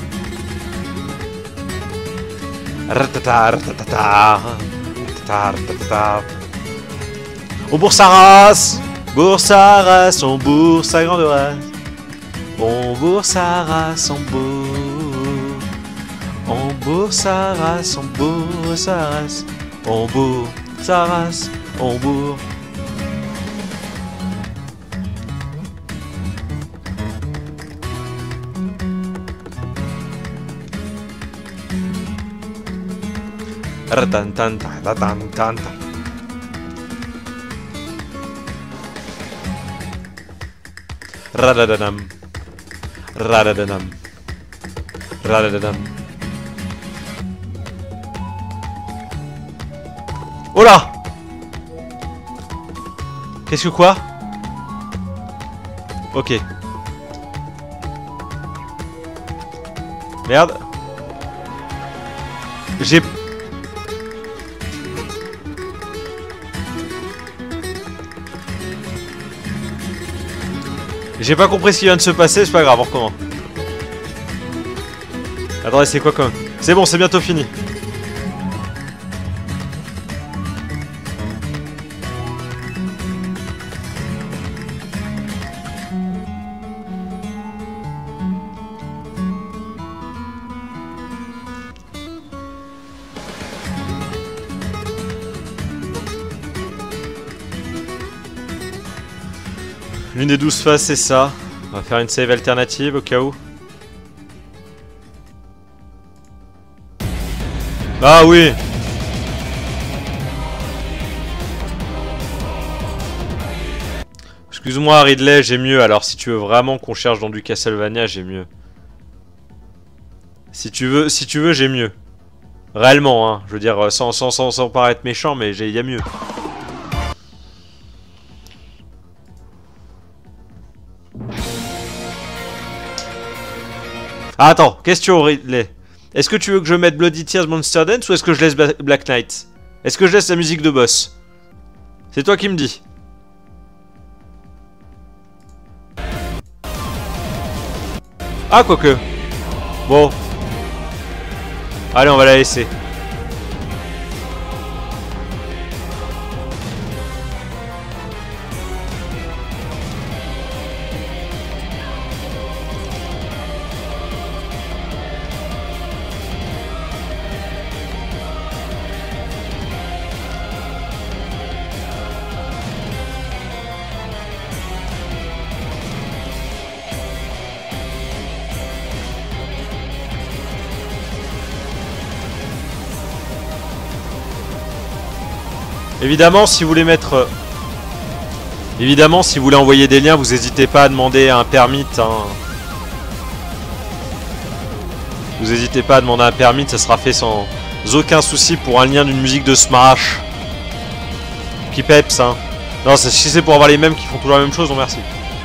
On bourse sa race, bourse sa race, on bourse sa grande race. On bourse sa race, on bourse. On bourse sa race, on bourse sa race. On bourse sa race, on bourse. Radadadam. Radadadam. Radadadam. Oh là! Qu'est-ce que quoi? Ok. Merde. J'ai... J'ai pas compris ce qui vient de se passer, c'est pas grave, on recommence. Attendez, c'est quoi comme... C'est bon, c'est bientôt fini. L'une des douze phases, c'est ça. On va faire une save alternative au cas où. Ah oui. Excuse-moi Ridley, j'ai mieux. Alors si tu veux vraiment qu'on cherche dans du Castlevania, j'ai mieux. Si tu veux, si tu veux, j'ai mieux. Réellement, hein. Je veux dire, sans, sans, sans, sans paraître méchant, mais il y a mieux. Ah, attends, question Ridley. Est-ce que tu veux que je mette Bloody Tears Monster Dance ou est-ce que je laisse Black Knight? Est-ce que je laisse la musique de boss? C'est toi qui me dis. Ah, quoique. Bon. Allez, on va la laisser. Évidemment, si vous voulez mettre... Euh... Évidemment, si vous voulez envoyer des liens, vous n'hésitez pas à demander un permit. Hein. Vous n'hésitez pas à demander un permit, ça sera fait sans aucun souci pour un lien d'une musique de Smash. Qui peps, hein. Non, si c'est pour avoir les mêmes qui font toujours la même chose, non merci.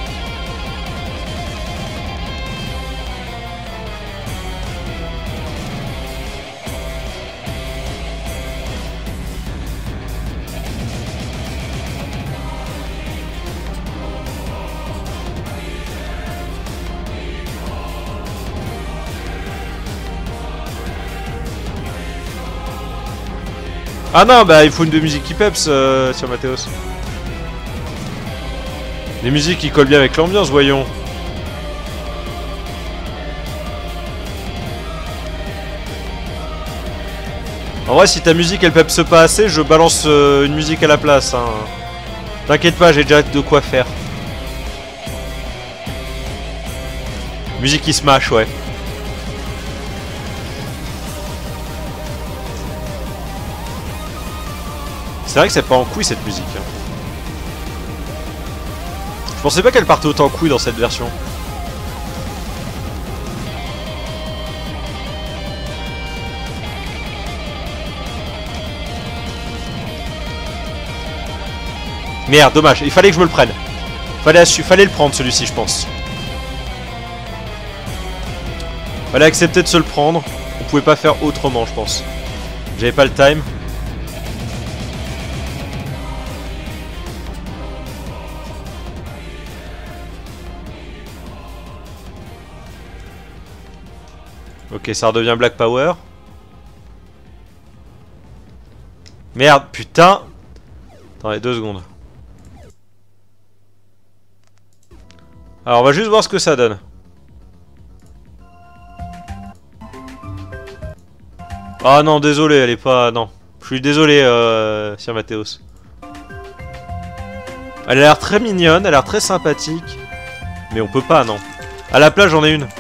Ah non, bah il faut une de musique qui peps euh, sur Mathéos. Les musiques qui collent bien avec l'ambiance, voyons. En vrai, si ta musique elle peps pas assez, je balance euh, une musique à la place. Hein. T'inquiète pas, j'ai déjà de quoi faire. Musique qui smash, ouais. C'est vrai que c'est pas en couille cette musique. Je pensais pas qu'elle partait autant en couille dans cette version. Merde, dommage, il fallait que je me le prenne. Fallait, fallait le prendre celui-ci, je pense. Fallait accepter de se le prendre. On pouvait pas faire autrement, je pense. J'avais pas le time. Ok, ça redevient Black Power. Merde, putain. Attendez, deux secondes. Alors, on va juste voir ce que ça donne. Ah non, désolé, elle est pas... Non. Je suis désolé, euh, Sir Mathéos. Elle a l'air très mignonne, elle a l'air très sympathique. Mais on peut pas, non. À la plage, j'en ai une.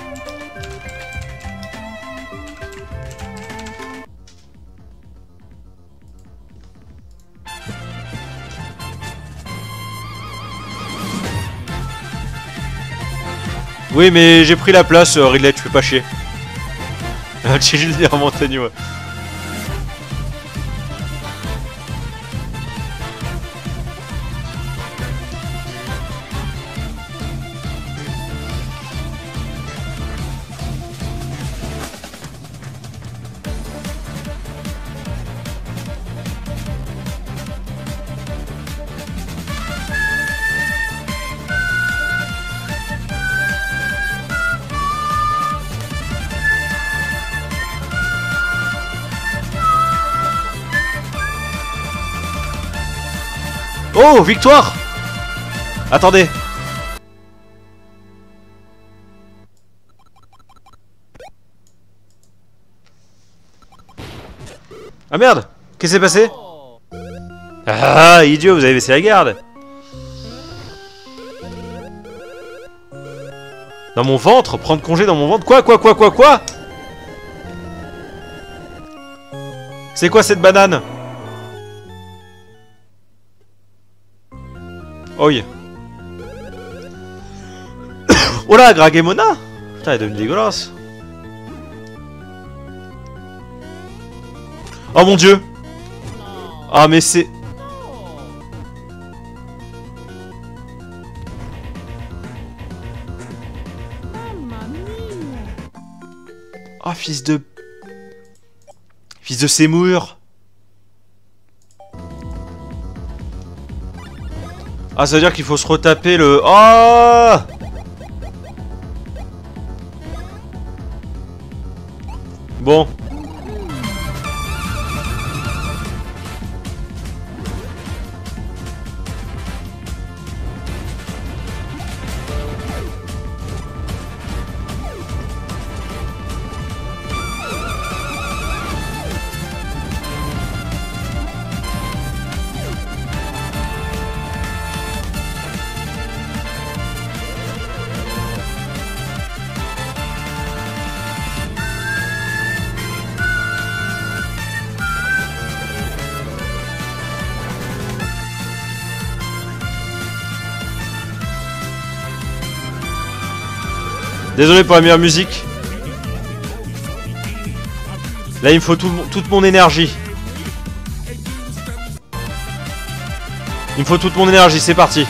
Oui, mais j'ai pris la place, euh, Ridley, tu fais pas chier. J'ai juste dit à Montagne, ouais. Oh, victoire! Attendez. Ah merde! Qu'est-ce qui s'est passé? Ah, idiot, vous avez baissé la garde! Dans mon ventre? Prendre congé dans mon ventre? Quoi, quoi, quoi, quoi, quoi? C'est quoi cette banane? Oi. Oh là, Gragemona! Putain, elle est devenue dégueulasse. Oh mon dieu! Ah mais c'est... Oh fils de... Fils de Seymour. Ah ça veut dire qu'il faut se retaper le... Oh! Bon. Désolé pour la meilleure musique. Là il me faut tout, toute mon énergie. Il me faut toute mon énergie, c'est parti.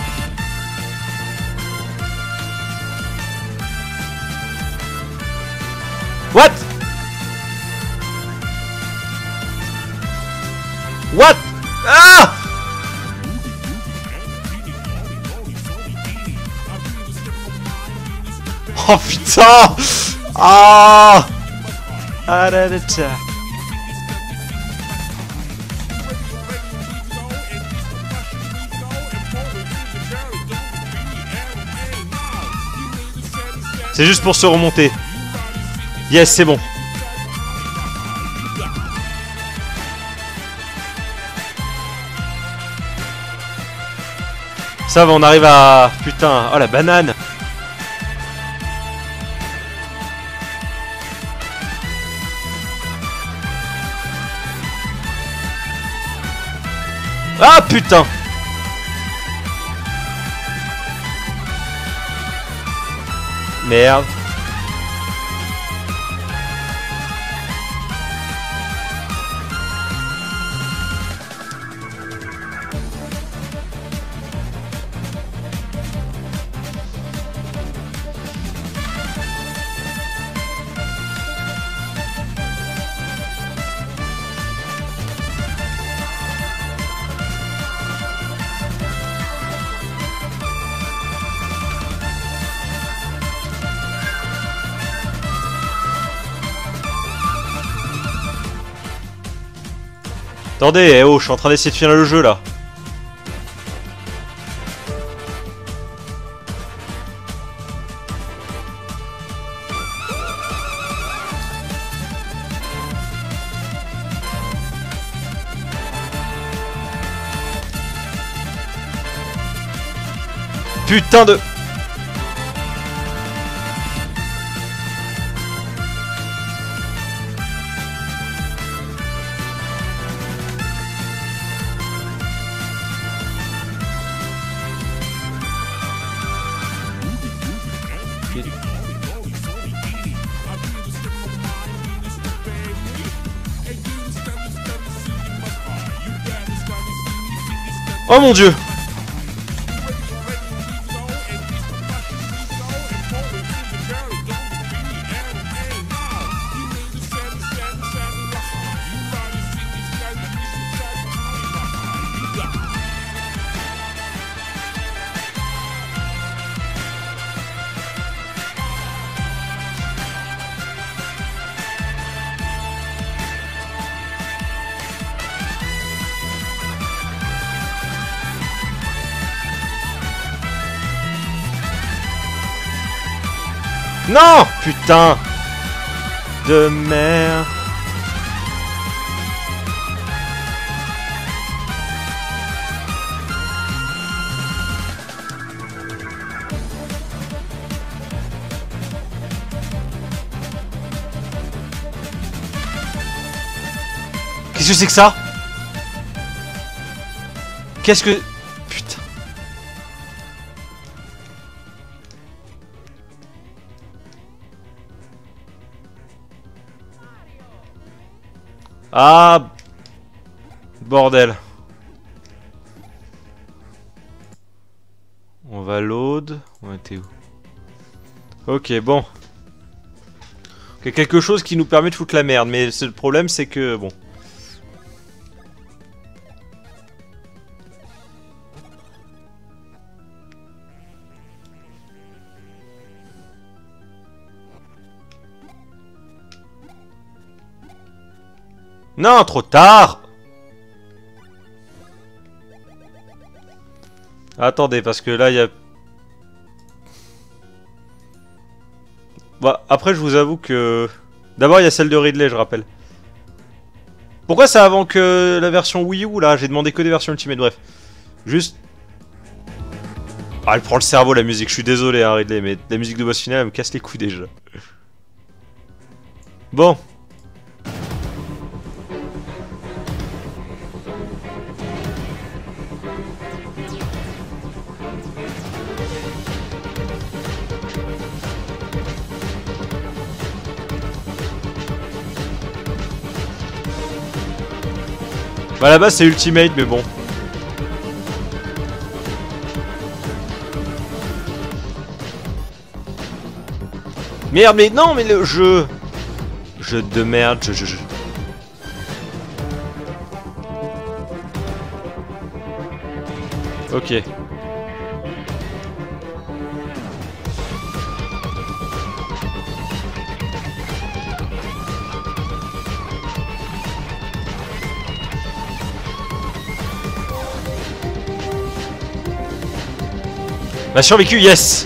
What? What? Ah! Oh putain! Ah! Ah là là là. C'est juste pour se remonter. Yes, c'est bon. Ça va, on arrive à... Putain, oh la banane. Ah putain! Merde. Attendez, eh oh, je suis en train d'essayer de finir le jeu là. Putain de... Oh mon dieu! Non! Putain! De merde. Qu'est-ce que c'est que ça? Qu'est-ce que... Putain. Ah... Bordel. On va load. On était où? Ok, bon. Okay, quelque chose qui nous permet de foutre la merde, mais le problème c'est que... Bon... Non, trop tard. Attendez, parce que là, il y a... Bah, après, je vous avoue que... D'abord, il y a celle de Ridley, je rappelle. Pourquoi ça avant que la version Wii U, là? J'ai demandé que des versions Ultimate, bref. Juste... Ah, elle prend le cerveau, la musique. Je suis désolé, hein, Ridley, mais la musique de boss final, elle me casse les couilles déjà. Bon. Bah à la base c'est Ultimate mais bon. Merde mais non mais le jeu. Jeu de merde, je je je. Ok. On a survécu, yes!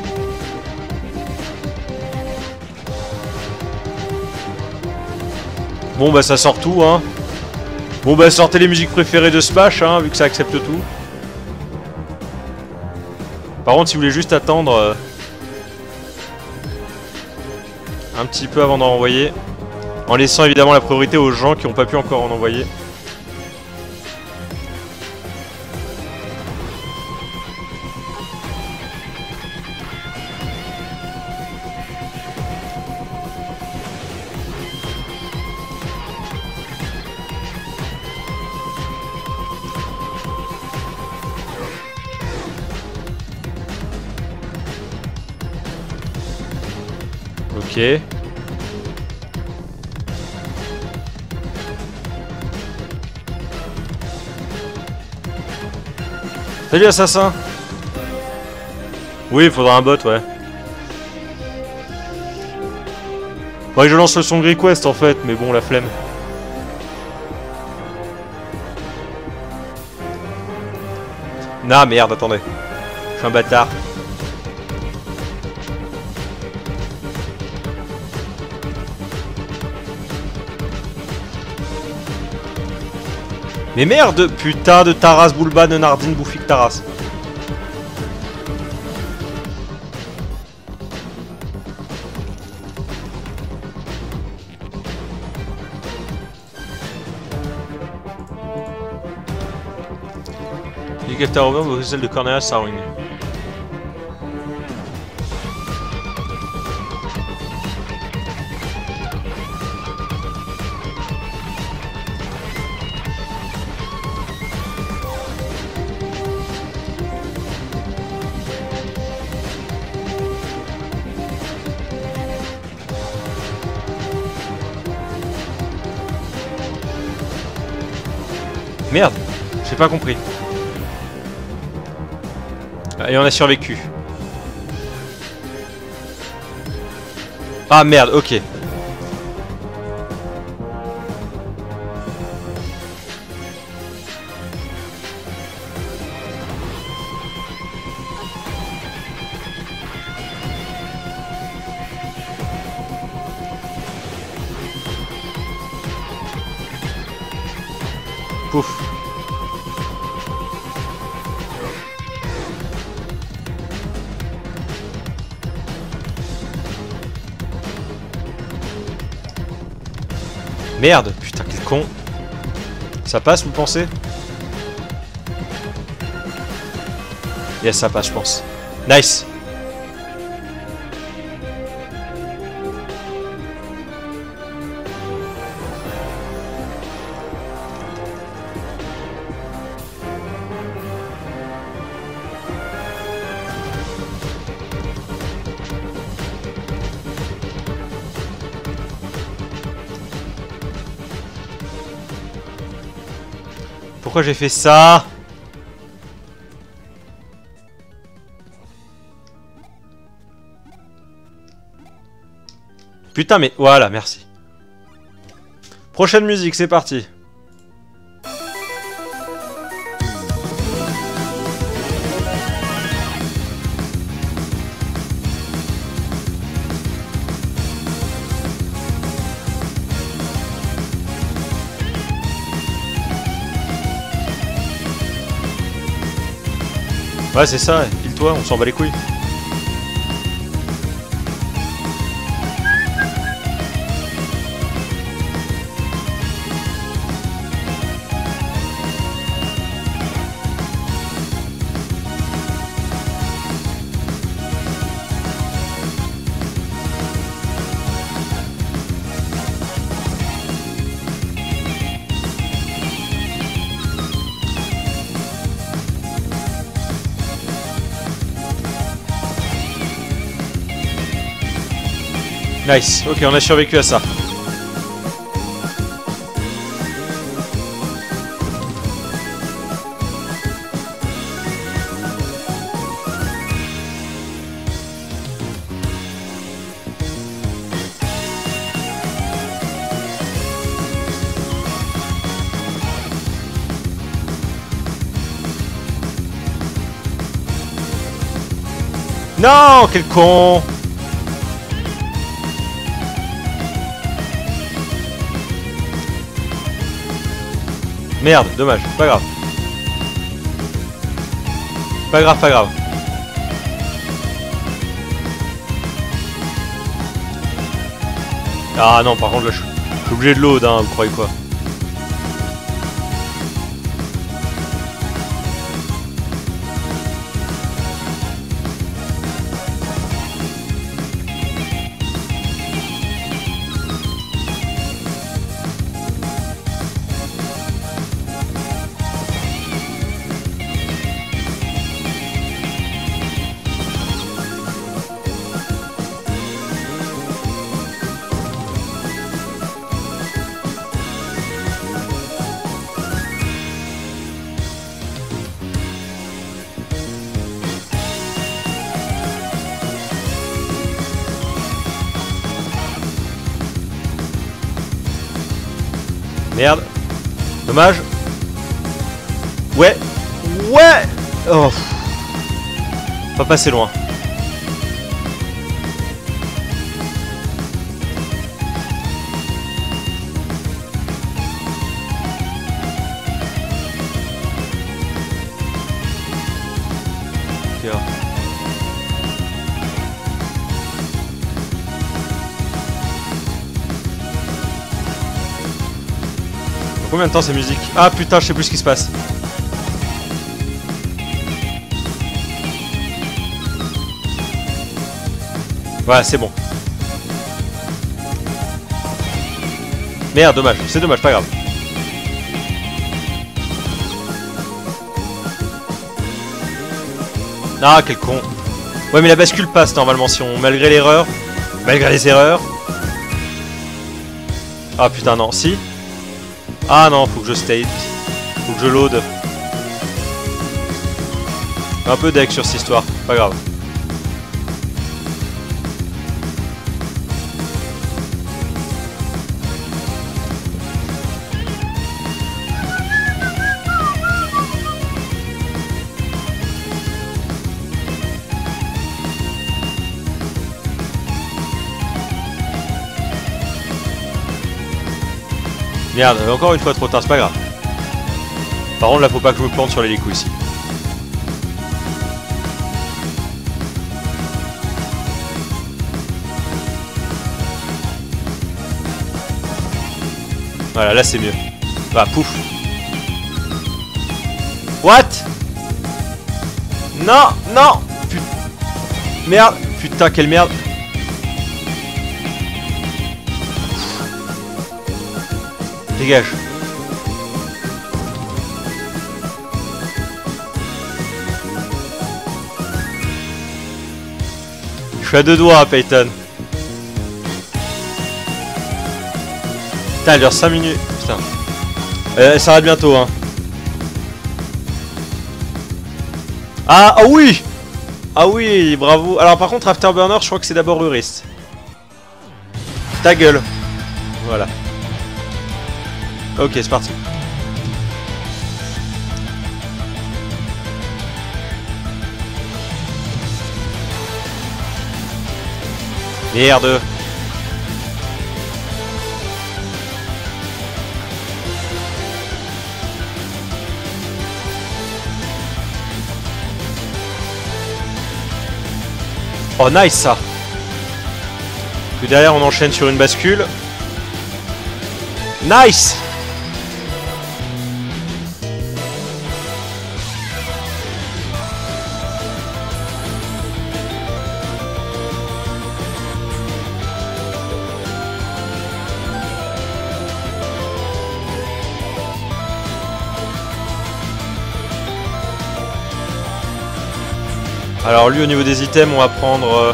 Bon bah ça sort tout hein. Bon bah sortez les musiques préférées de Smash hein, vu que ça accepte tout. Par contre si vous voulez juste attendre euh, un petit peu avant d'en envoyer, en laissant évidemment la priorité aux gens qui n'ont pas pu encore en envoyer. Ok. Salut assassin. Oui, il faudra un bot, ouais. Faudrait que je lance le song request en fait, mais bon, la flemme. Nah, merde, attendez. Je suis un bâtard. Mais merde, putain de Taras Bulba de Nardine Bouffique Taras. Il capte à Robin au celle de Cornelia Sarwing. Merde, j'ai pas compris. Et on a survécu. Ah merde, ok. Pouf. Merde, putain, quel con. Ça passe, vous pensez? Yes, ça passe, je pense. Nice. Pourquoi j'ai fait ça? Putain mais voilà, merci. Prochaine musique, c'est parti. Ouais, c'est ça, pile-toi, on s'en bat les couilles. Nice, ok, on a survécu à ça. Non, quel con! Merde, dommage, pas grave. Pas grave, pas grave. Ah non, par contre là je suis obligé de load, hein, vous croyez quoi? Merde. Dommage. Ouais. Ouais. Oh. Pas passer loin. Okay. Combien de temps ces musiques? Ah putain, je sais plus ce qui se passe. Voilà, c'est bon. Merde, dommage. C'est dommage, pas grave. Ah, quel con. Ouais, mais la bascule passe normalement si on... Malgré l'erreur. Malgré les erreurs. Ah putain, non. Si. Ah non, faut que je state. Faut que je load. Un peu deck sur cette histoire. Pas grave. Merde, encore une fois trop tard, c'est pas grave. Par contre là faut pas que je me plante sur l'hélico ici. Voilà, là c'est mieux. Bah pouf. What? Non, non. Putain. Merde. Putain, quelle merde. Dégage. Je suis à deux doigts, Peyton. Putain, elle dure cinq minutes. Putain. Euh, elle s'arrête bientôt, hein. Ah, ah oui. Ah oui, bravo. Alors par contre, Afterburner, je crois que c'est d'abord Urist. Ta gueule. Voilà. Ok, c'est parti. Merde. Oh nice ça. Puis derrière on enchaîne sur une bascule. Nice. Alors lui au niveau des items on va prendre euh...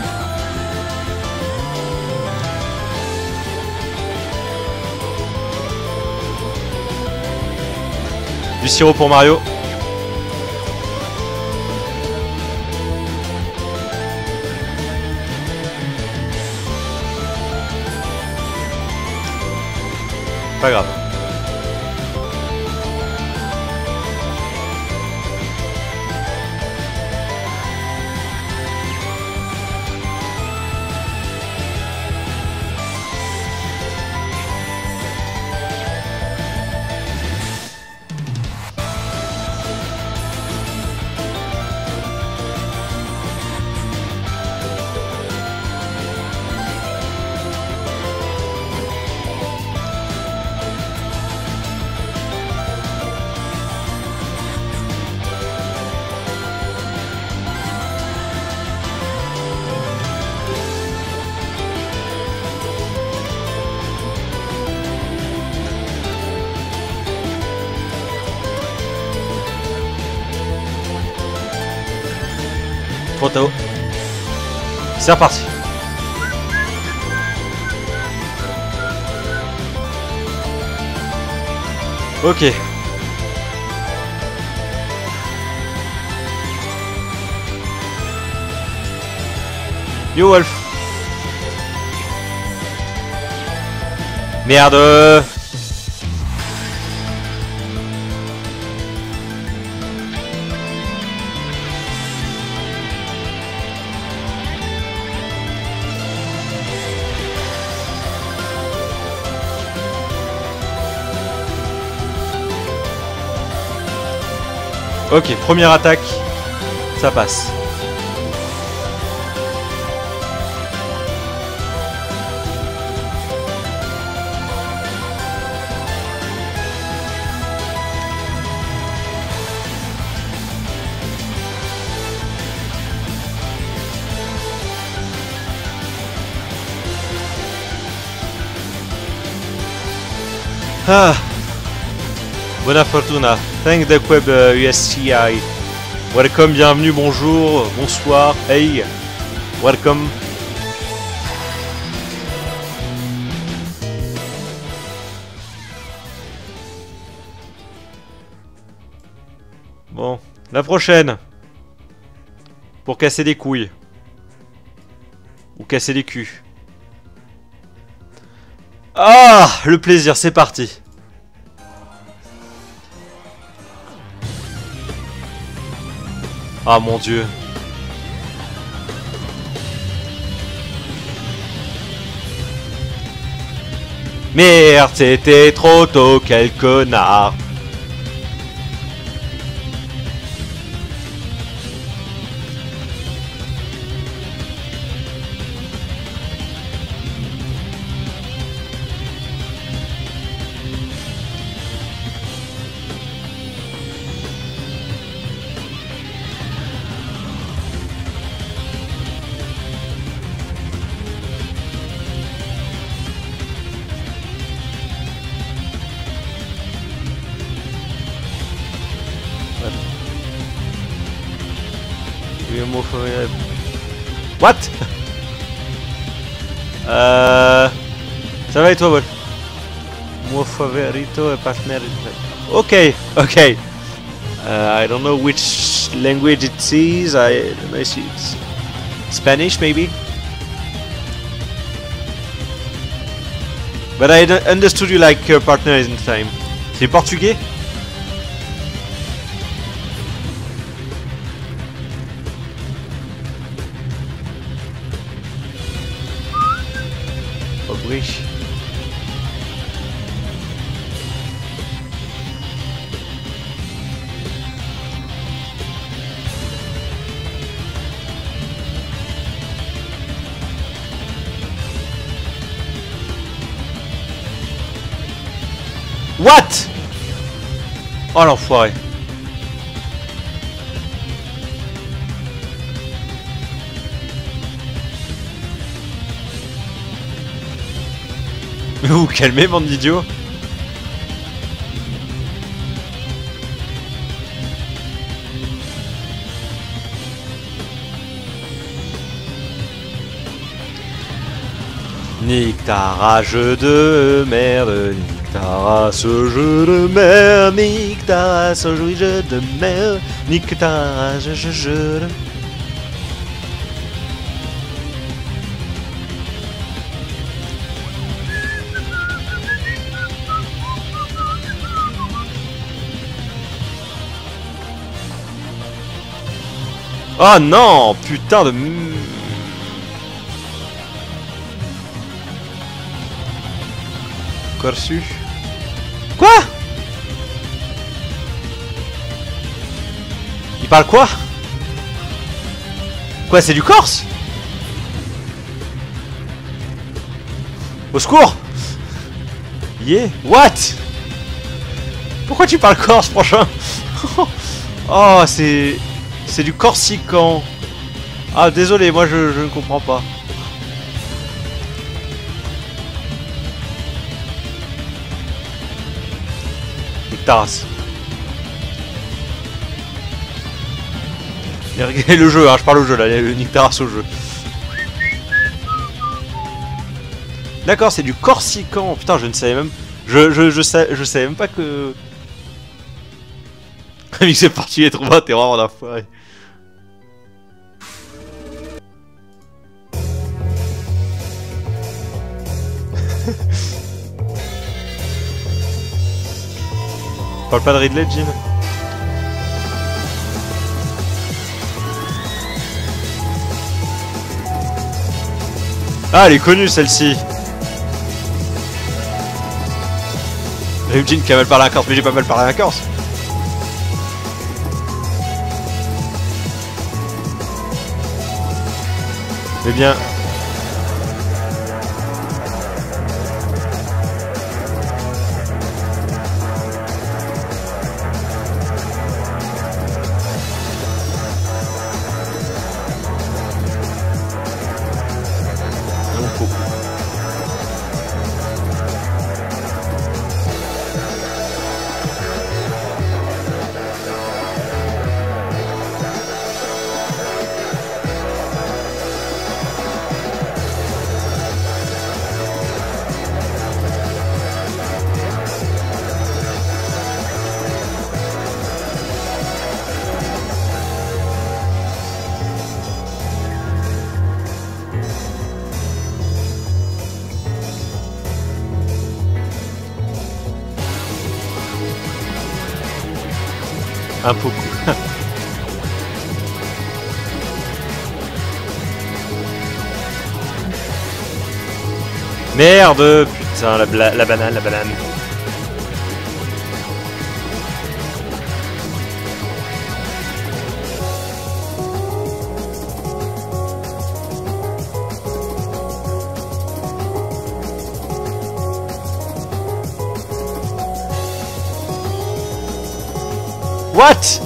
du sirop pour Mario. Pas grave. Trop tôt. C'est reparti. Ok. Yo Wolf. Merde. Ok, première attaque, ça passe. Ah. Buona fortuna. Thank the web uh, U S C I. Welcome, bienvenue, bonjour, bonsoir, hey. Welcome. Bon, la prochaine. Pour casser des couilles. Ou casser les culs. Ah, le plaisir, c'est parti. Ah mon dieu. Merde, c'était trop tôt, quel connard. What? Euh... Ça va et toi, Bol? Mon favorito est partenaire. Ok, ok. Uh, I don't know which language it is. I don't know if it's Spanish, maybe. But I understood you like uh, partner in time. C'est portugais? Oh oui. What? Oh l'enfoiré. Mais vous vous calmez, bande d'idiots. Nique ta rage de merde, nique ta race jeu de merde, nique ta race jeu de merde, nique ta race jeu de... Oh non, putain de... Corsu. Quoi? Il parle quoi? Quoi, c'est du corse? Au secours! Yeah, what? Pourquoi tu parles corse, prochain? Oh, c'est... C'est du corsican. Ah, désolé, moi je, je ne comprends pas. Taras. Regardez le jeu, hein, je parle au jeu là, le Nictaras au jeu. D'accord, c'est du corsican. Putain, je ne savais même. Je, je, je, sais, je savais même pas que. Avec ce parti est trop bas, t'es vraiment d'enfoiré. Parle pas de Ridley, Jim. Ah, elle est connue celle-ci. Eugene qui a mal parlé à Corse, mais j'ai pas mal parlé à Corse. Eh bien... Un peu cool. Merde, putain, la, la, la banane, la banane. What?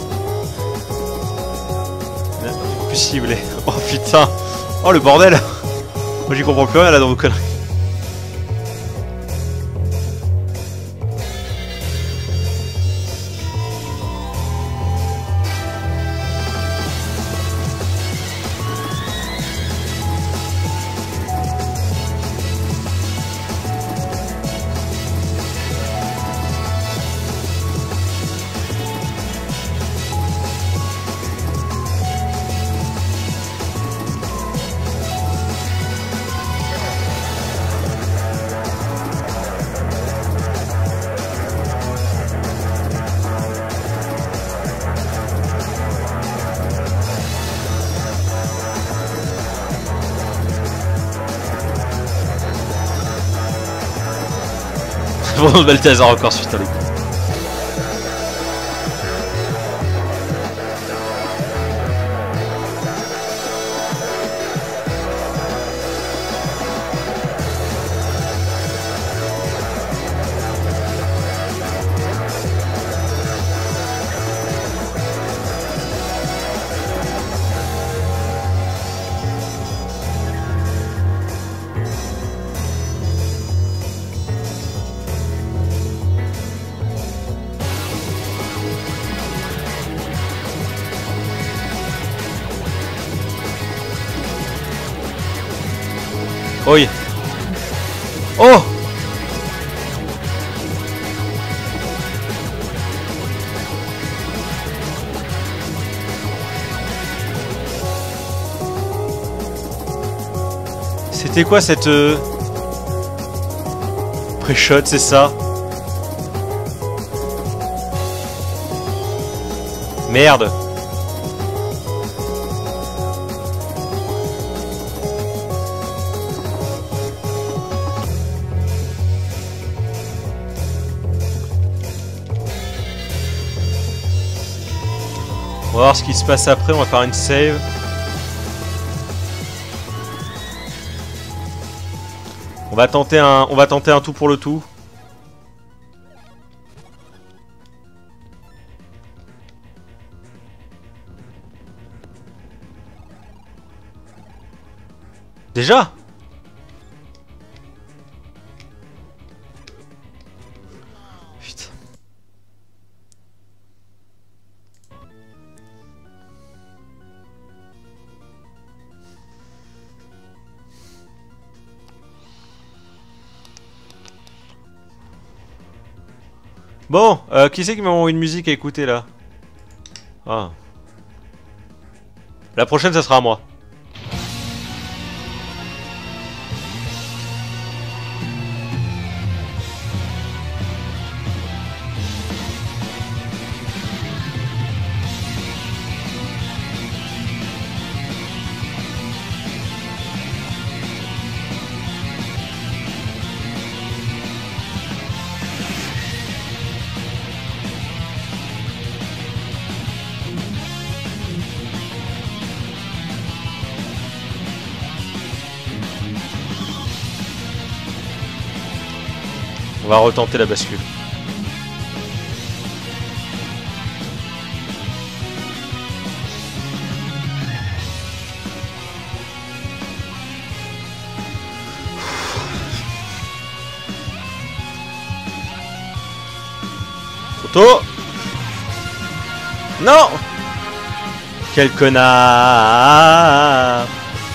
Plus ciblé. Oh putain. Oh le bordel. Moi j'y comprends plus rien là dans vos conneries. L'abandon de Balthazar encore suite à l'écoute. Oui. Oh! C'était quoi cette... Euh... pré-shot, c'est ça? Merde. On va voir ce qui se passe après, on va faire une save. On va tenter un, on va tenter un tout pour le tout. Déjà? Putain. Bon, euh, qui c'est qui m'a envoyé une musique à écouter là? Ah. La prochaine, ça sera à moi. On va retenter la bascule. Photo. Non. Quel connard.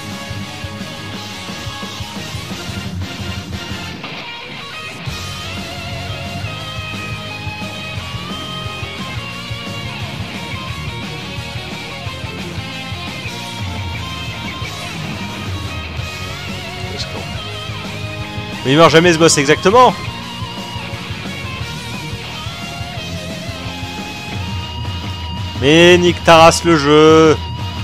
Mais il meurt jamais ce boss exactement. Mais nique ta race le jeu.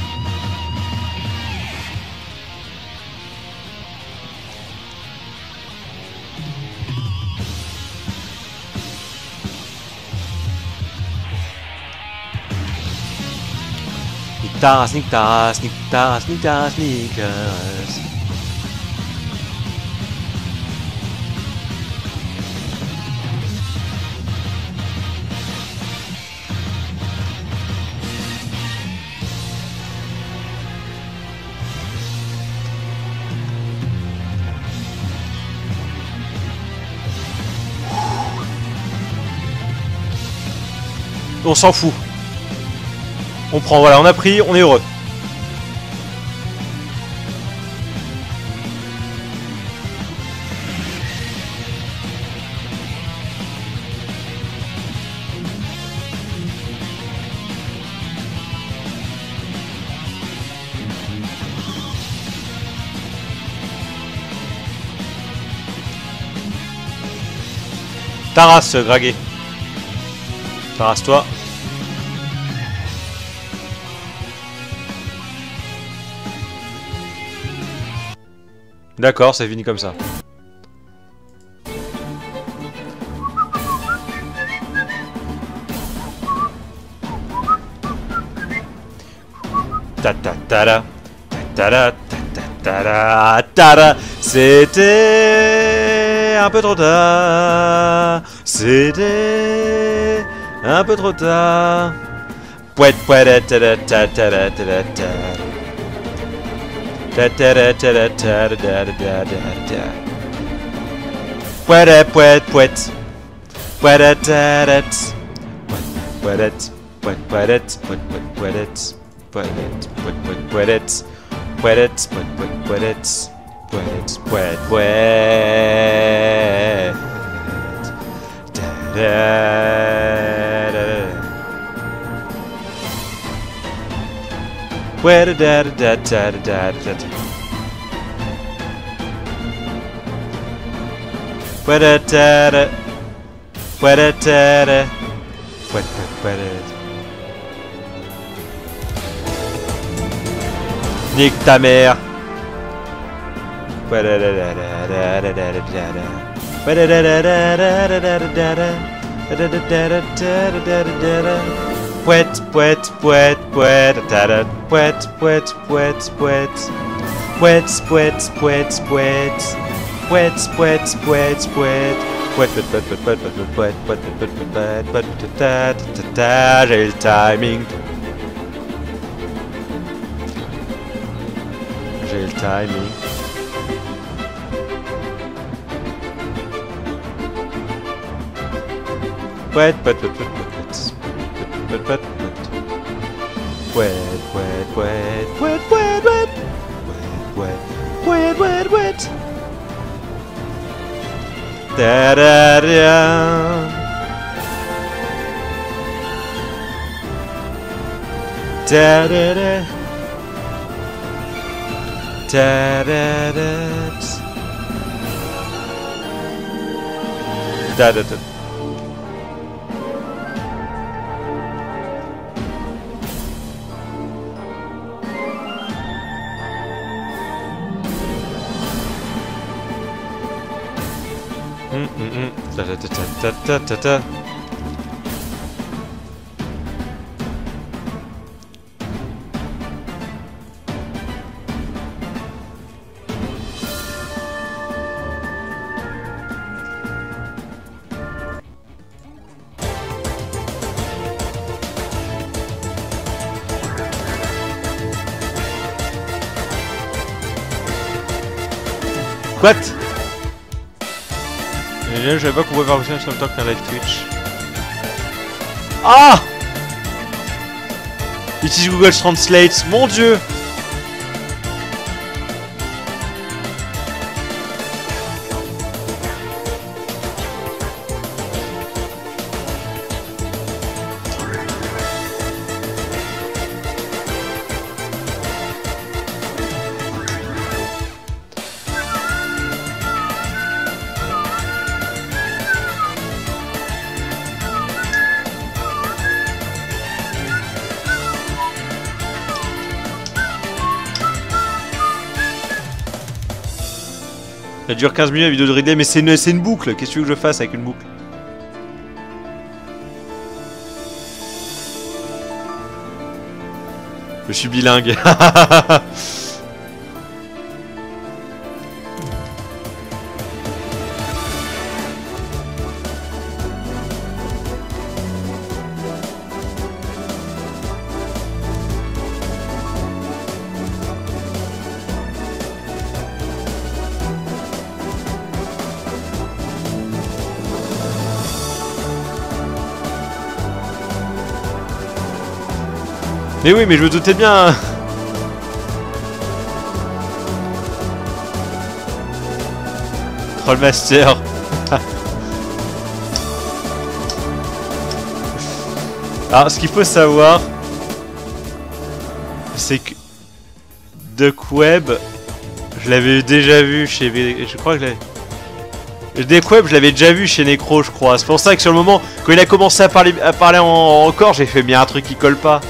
Nique ta race, nique ta race, nique ta race, nique ta race, nique ta race. On s'en fout. On prend, voilà, on a pris, on est heureux. Taras, Graguet. Taras-toi. D'accord, ça finit comme ça. ta ta ta ta ta ta ta ta ta. C'était un peu trop tard. C'était un peu trop tard. Pouet pouet ta ta ta ta ta ta ta. Ta ta ta ta ta ta ta ta ta. Pouet pouet pouet. Pouet ta ta. Pouet pouet pouet pouet pouet pouet pouet pouet pouet Pouet, pouet, pouet, pouet, pouet, pouet, pouet. Pouet, da da da da da da. Pouet, da da. Pouet, da da. Pouet, pouet, pouet. Nique ta mère. Pouet, pouet, pouet, pouet, tada, pouet, pouet, pouet, pouet, pouet, pouet, pouet, pouet, pouet, pouet, pouet, pouet, pouet, pouet, pouet, pouet, j'ai le timing. J'ai le timing. Pouet, pouet, pouet, pouet, pouet, pouet, pouet, pouet, pouet, pouet, pouet, pouet, pouet, pouet, pouet, pouet. Da da da. Da da da. Da da da. Da da da. Mm mm mm. Da da da da da da da. What? Je savais pas qu'on pouvait faire le en même temps qu'un live Twitch. Ah! Utilise Google Translate, mon dieu! Ça dure quinze minutes la vidéo de Ridley, mais c'est une, c'est une boucle. Qu'est-ce que tu veux que je fasse avec une boucle? Je suis bilingue. Mais oui, mais je me doutais bien. Trollmaster. Alors, ce qu'il faut savoir, c'est que Duck Web, je l'avais déjà vu chez... Je crois que je l'avais... Duck Web, je l'avais déjà vu chez Necro, je crois. C'est pour ça que sur le moment, quand il a commencé à parler, à parler en, en record, j'ai fait, mais il y a un truc qui colle pas.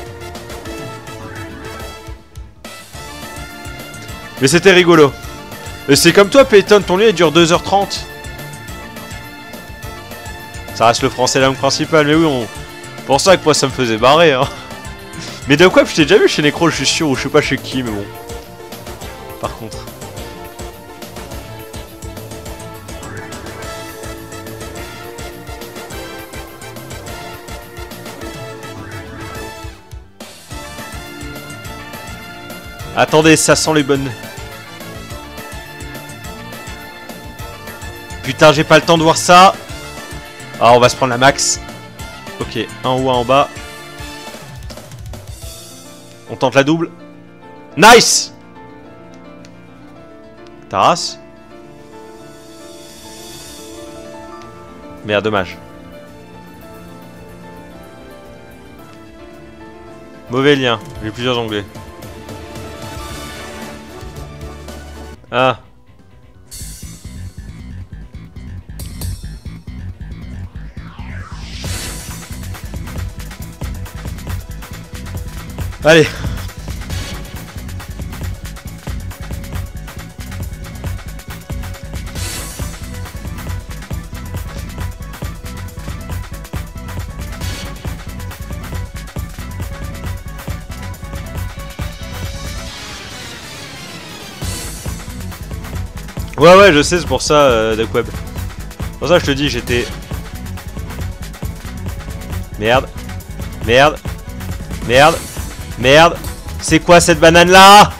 Mais c'était rigolo. Et c'est comme toi, Peyton, ton lien il dure deux heures trente. Ça reste le français langue principale, mais oui, on... pour ça que moi ça me faisait barrer, hein. Mais Dark Web, je t'ai déjà vu chez Necro, je suis sûr, ou je sais pas chez qui, mais bon. Par contre. Attendez, ça sent les bonnes. Putain, j'ai pas le temps de voir ça. Ah, on va se prendre la max. Ok, un en haut, un en bas. On tente la double. Nice. Taras. Merde, dommage. Mauvais lien, j'ai plusieurs onglets. Ah. Allez. Ouais ouais je sais, c'est pour ça euh, Dark Web. Pour ça je te dis j'étais... Merde. Merde. Merde. Merde. C'est quoi cette banane là?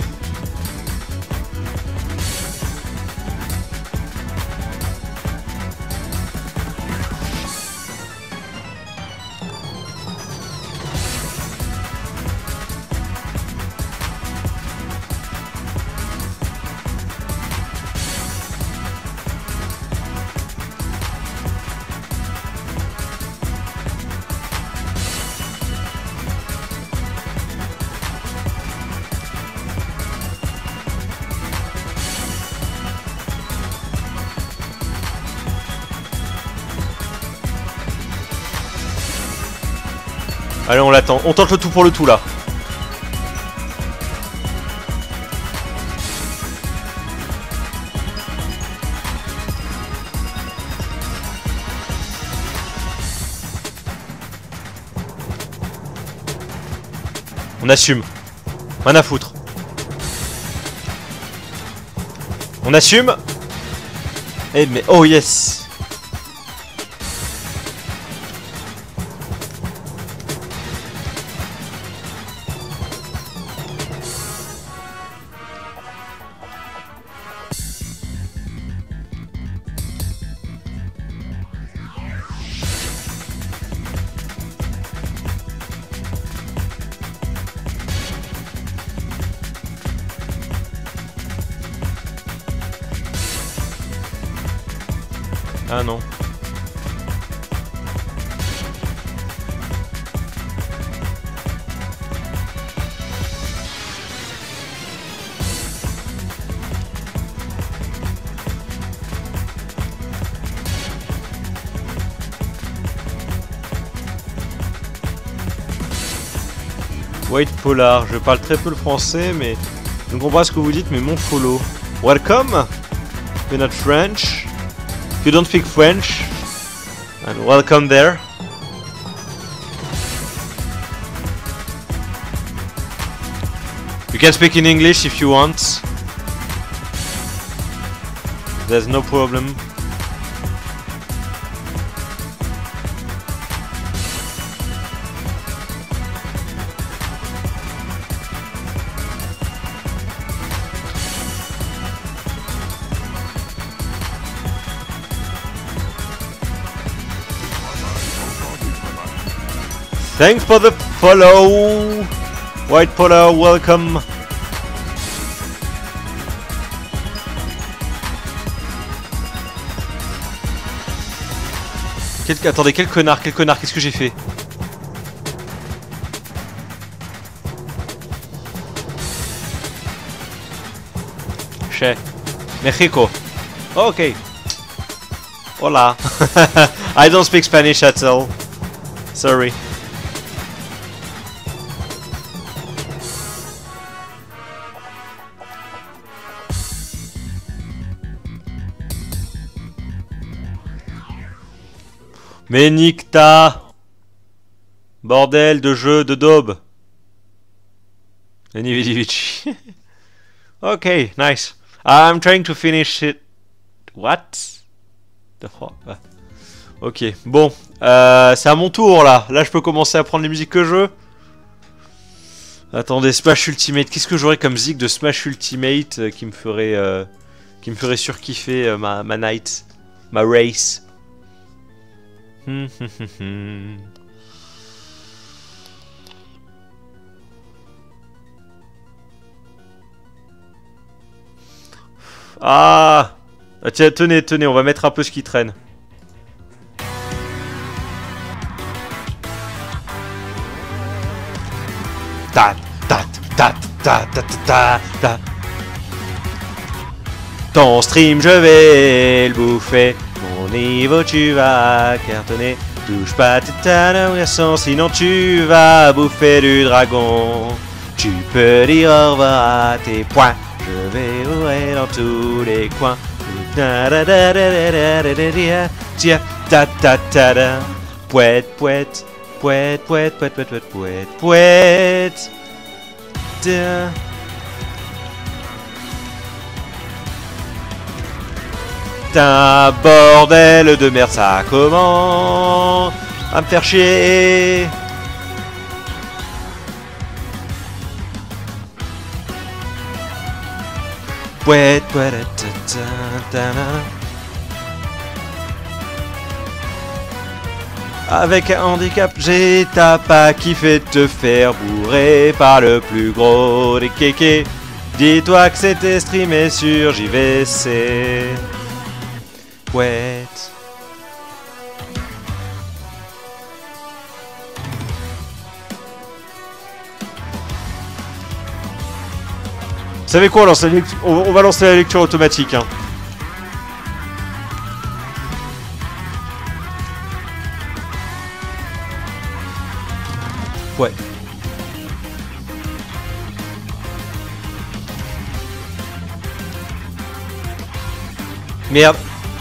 Allez, on l'attend. On tente le tout pour le tout là. On assume. Rien à foutre. On assume. Eh mais oh yes. Ah non. White Polar, je parle très peu le français, mais je ne comprends pas ce que vous dites, mais mon follow. Welcome. You're not French. You don't speak French. And welcome there. You can speak in English if you want. There's no problem. Thanks for the follow, White Polar, welcome. Quel... Attendez, quel connard, quel connard, qu'est-ce que j'ai fait? Che. Mexico. Ok. Hola. I don't speak Spanish at all. Sorry. Mais nique ta... Bordel de jeu de daube. Enividivici. Ok, nice. I'm trying to finish it. What? Oh, ah. Ok, bon. Euh, c'est à mon tour là. Là, je peux commencer à prendre les musiques que je veux. Attendez, Smash Ultimate. Qu'est-ce que j'aurais comme zik de Smash Ultimate euh, qui me ferait, euh, qui me ferait surkiffer euh, ma, ma night, ma race. Ah, ah tiens, tenez, tenez, on va mettre un peu ce qui traîne. Ta ta ta ta ta ta ta. Ton stream, je vais le bouffer. Mon niveau, tu vas cartonner. Touche pas tes talons, sinon tu vas bouffer du dragon. Tu peux dire au revoir à tes points. Je vais ouvrir dans tous les coins. Ta ta ta ta. Pouette, pouette. Pouette, pouette, pouette, pouette, pouette, pouette, pouette. Da. Putain, bordel de merde, ça commence à me faire chier. Pouette, pouette, ta, ta, ta, ta. Avec un handicap, j'ai ta pas qui fait te faire bourrer par le plus gros des kékés. Dis-toi que c'était streamé sur J V C. Pouette. Vous savez quoi, on, lance la lecture, on va lancer la lecture automatique. Hein. Ouais. Merde.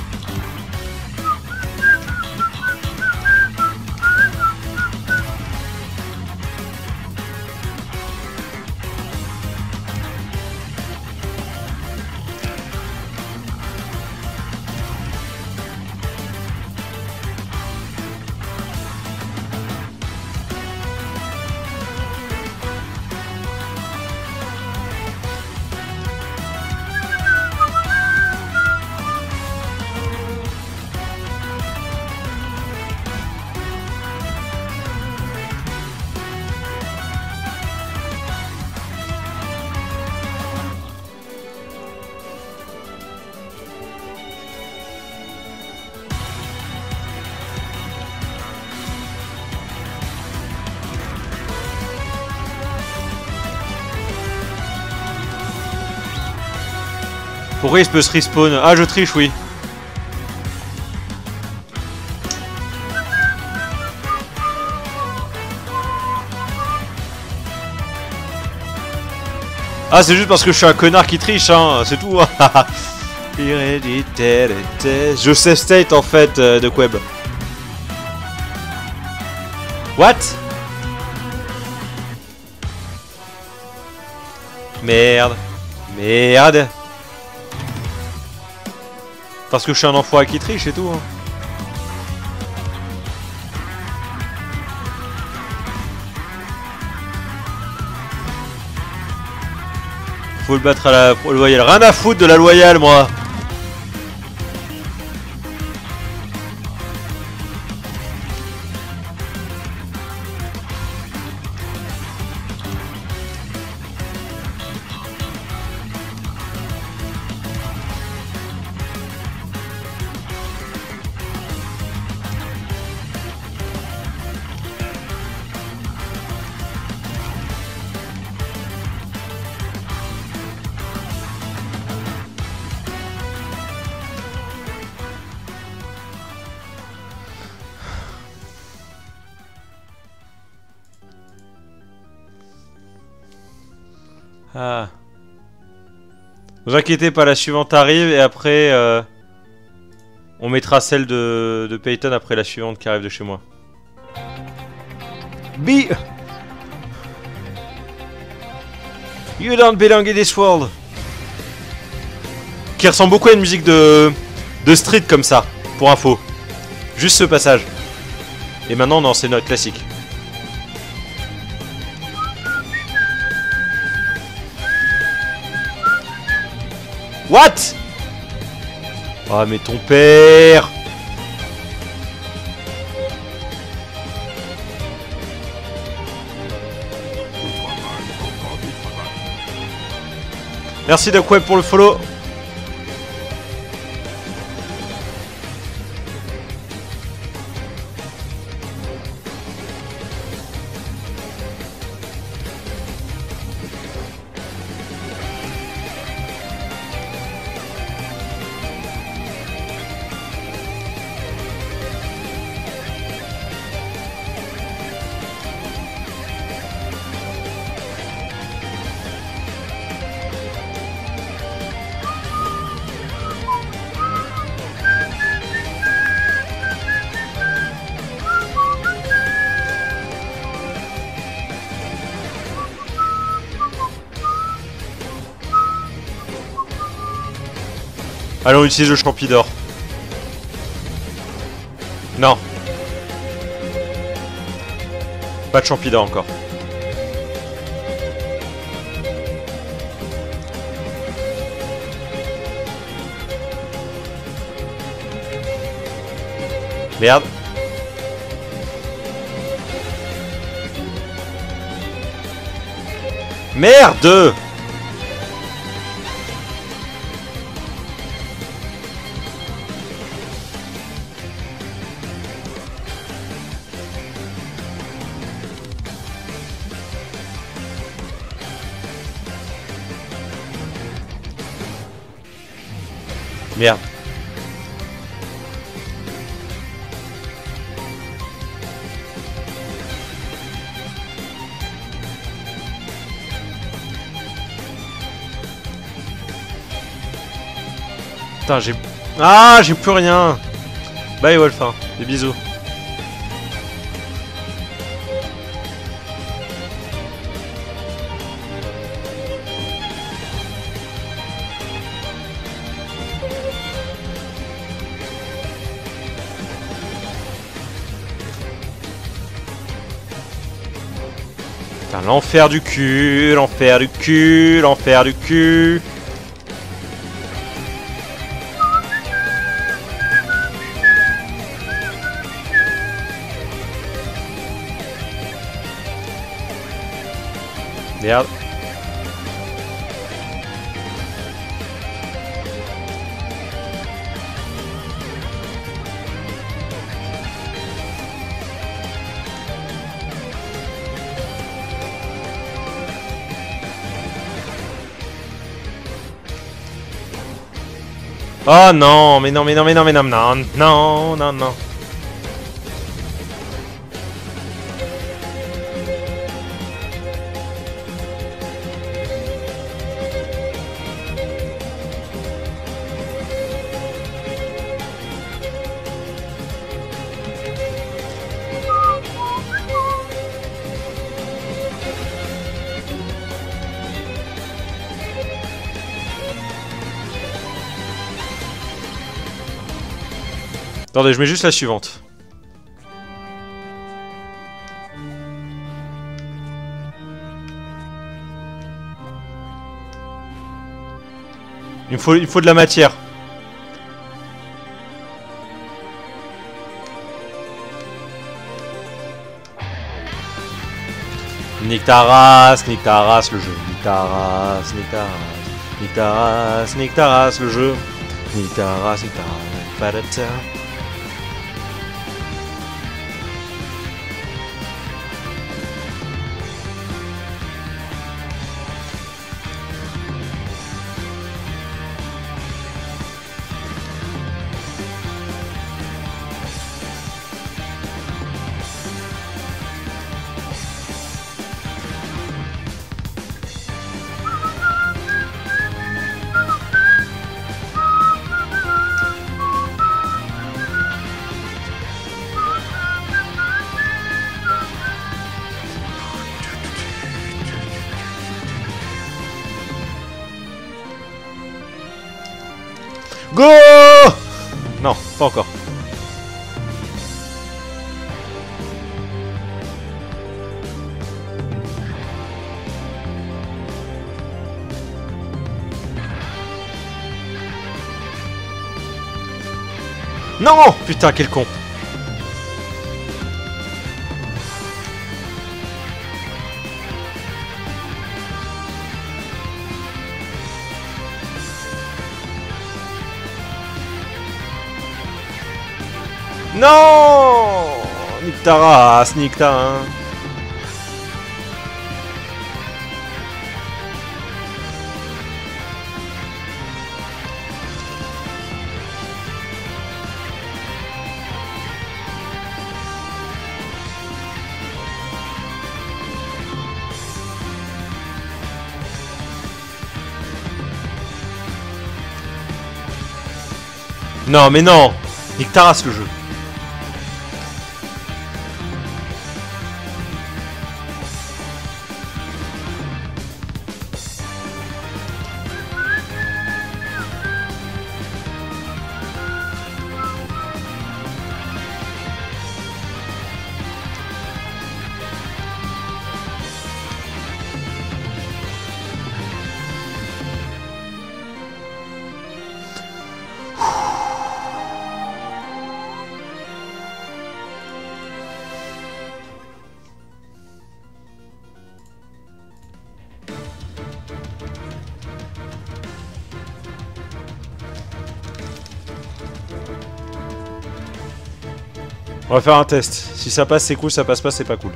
Pourquoi il peut se respawn? Ah, je triche, oui. Ah, c'est juste parce que je suis un connard qui triche, hein, c'est tout. Je sais state en fait euh, de Queb. What? Merde. Merde. Parce que je suis un enfoiré qui triche et tout. Hein. Faut le battre à la loyale. Rien à foutre de la loyale, moi. Ah. Ne vous inquiétez pas, la suivante arrive et après euh, on mettra celle de, de Peyton après la suivante qui arrive de chez moi. Bi You don't belong in this world. Qui ressemble beaucoup à une musique de, de street comme ça, pour info. Juste ce passage. Et maintenant, non, c'est notre classique. What? Ah, mais ton père! Merci Duckweb pour le follow. Allons, on utilise le champi d'or. Non. Pas de champi d'or encore. Merde. Merde! Merde. Putain, j'ai... Ah, j'ai plus rien. Bye Wolf, hein. Des bisous. Putain, l'enfer du cul, l'enfer du cul, l'enfer du cul. Merde. Oh non, mais non, mais non, mais non, mais non, non, non, non, non. Attendez, je mets juste la suivante. Il me faut, il faut de la matière. Nique ta race, nique ta race le jeu. Nique ta race, nique ta race. Nique ta race, nique ta race le jeu. Nique ta race, nique ta race. Pas de ça. Go! Non, pas encore. Non! Putain, quel con! Non! Nique ta race, nique ta... Hein. Non, mais non! Nique ta race, le jeu. On va faire un test. Si ça passe, c'est cool. Ça passe pas, c'est pas cool.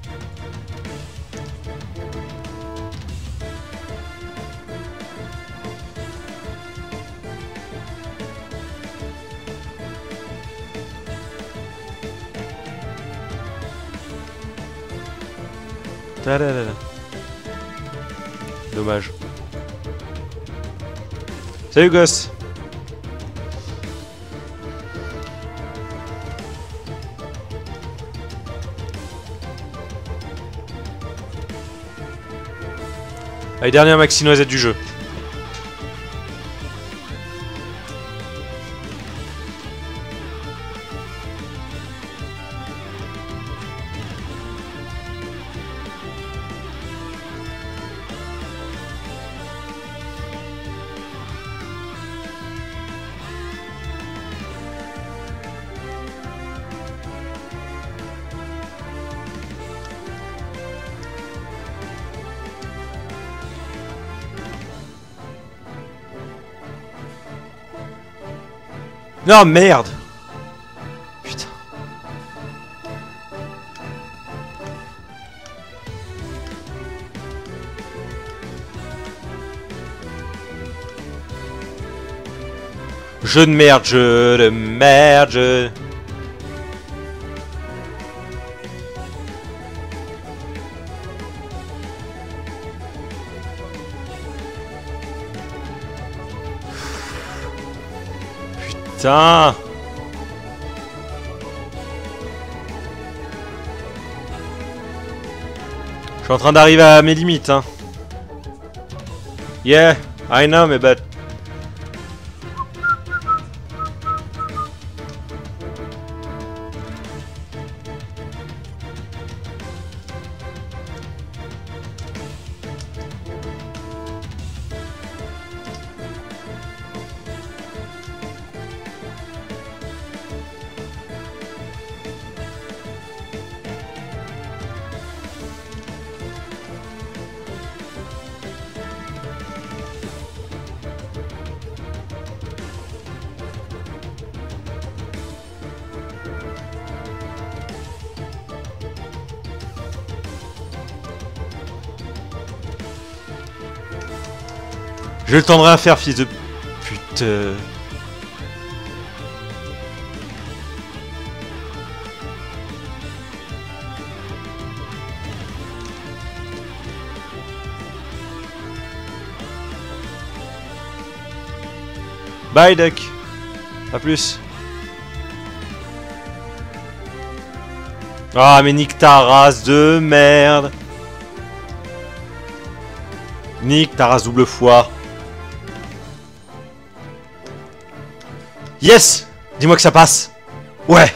Tadadada. Dommage. Salut gosse. Allez, dernier maxi noisette du jeu. Non, merde! Putain. Jeu de merde, jeu de merde, jeu... Putain! Je suis en train d'arriver à mes limites, hein. Yeah, I know, mais but... J'ai le temps de rien faire, fils de... Putain... Bye, Duck. A plus. Ah, mais nique ta race de merde. Nique ta race double foire. Yes! Dis-moi que ça passe. Ouais!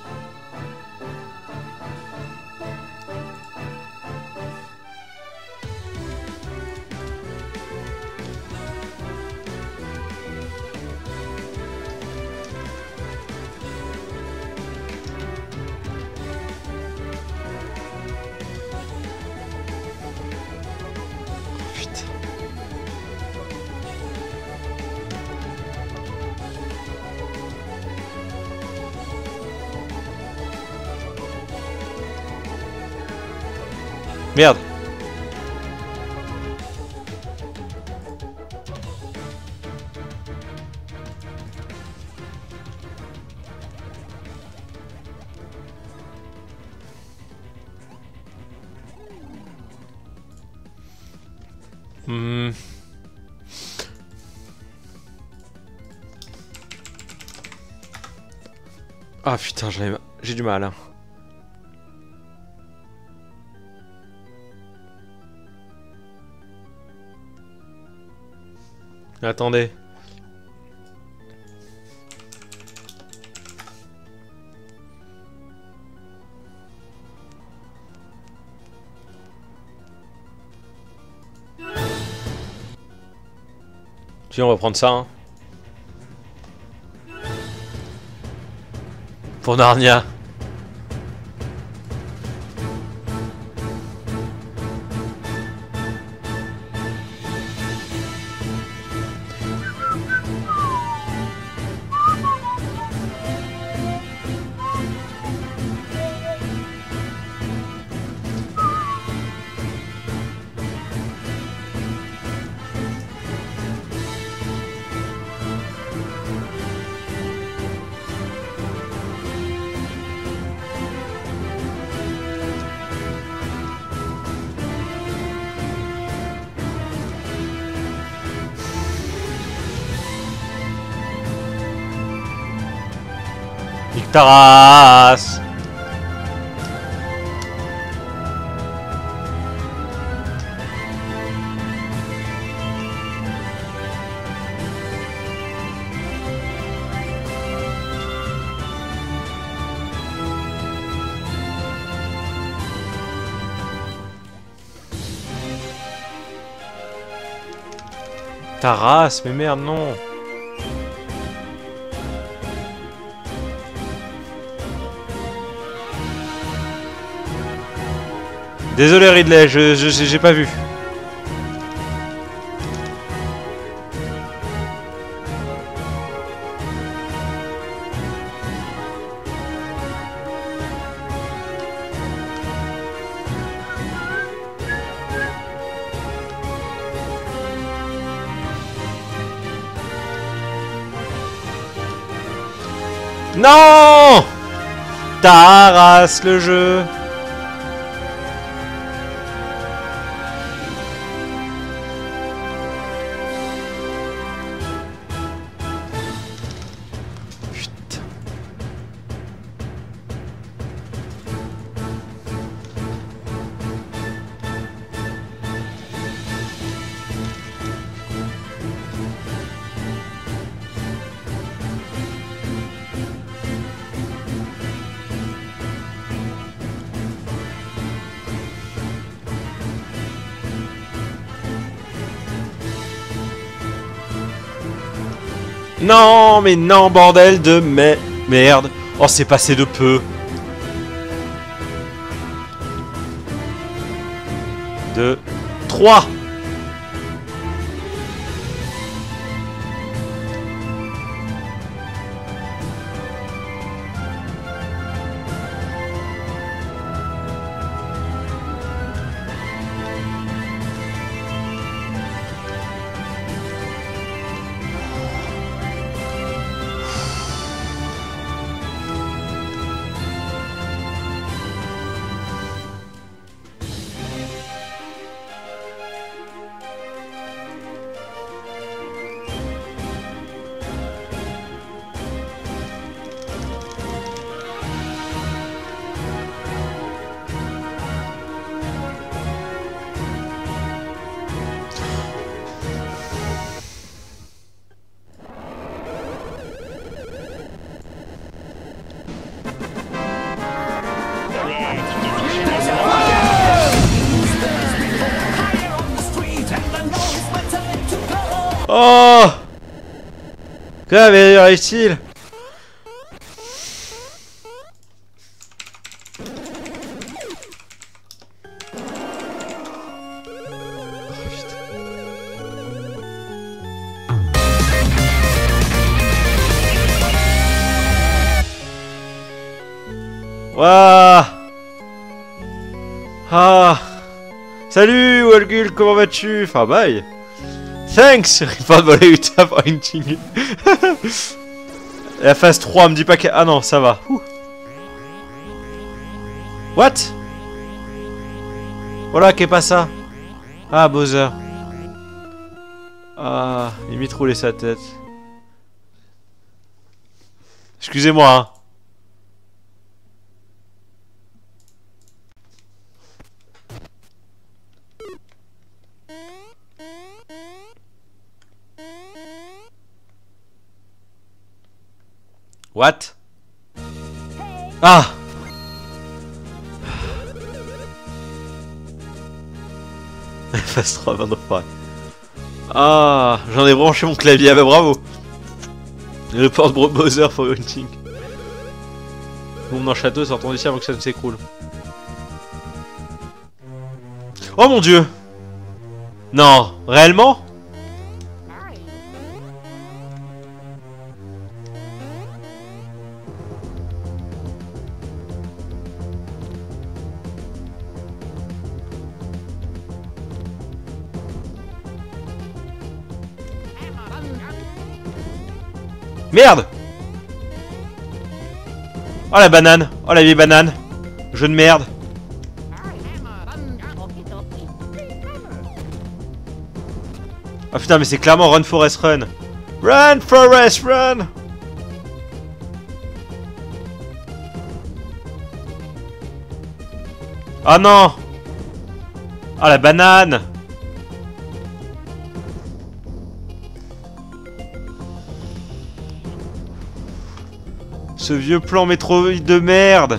Merde. Hmm. Ah putain, j'ai du mal. Hein. Attendez. Si on va prendre ça. Hein. Pour Narnia. Nique ta race. Ta race, mais merde, non. Désolé Ridley, je je j'ai pas vu. Non! Ta race le jeu. Non, mais non, bordel de mais merde. Oh, c'est passé de peu. Deux, trois. Oh! Comment arrive-t-il? Waouh! Ah! Salut Walgul, comment vas-tu? Enfin bye! Thanks! Report volley Utah pointing. La phase trois, me dit pas que... Ah non, ça va. Ouh. What? Voilà, qu'est pas ça? Ah, Bowser. Ah, il m'a roulé sa tête. Excusez-moi, hein. What? Ah! Phase trois, vingt-trois. Ah! J'en ai branché mon clavier, ah bah bravo! Report Bowser for hunting. Bombe dans le château, sortons d'ici avant que ça ne s'écroule. Oh mon dieu! Non! Réellement? Merde! Oh la banane! Oh la vieille banane! Jeu de merde! Ah putain mais c'est clairement Run Forest Run! Run Forest Run! Oh non! Oh la banane! Ce vieux plan Metroid de merde.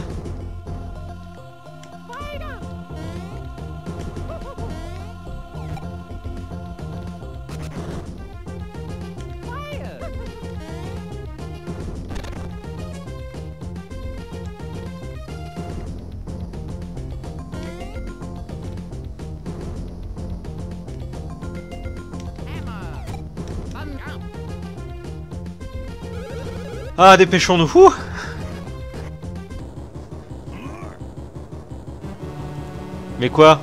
Ah, dépêchons-nous. Ouh. Mais quoi?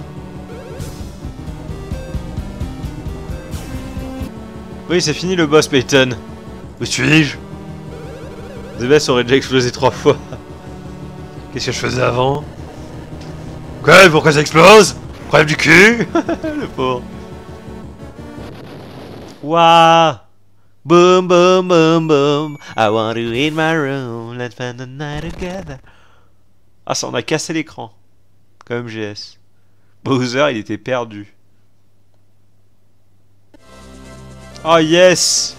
Oui, c'est fini le boss, Peyton. Où suis-je? The Best aurait déjà explosé trois fois. Qu'est-ce que je faisais avant? Quoi? Pourquoi ça explose? Problème du cul. Le pauvre. Waouh. Boom, boom, boom, boom. I want to in my room. Let's spend the night together. Ah, ça, on a cassé l'écran. Comme G S. Bowser, il était perdu. Oh, yes!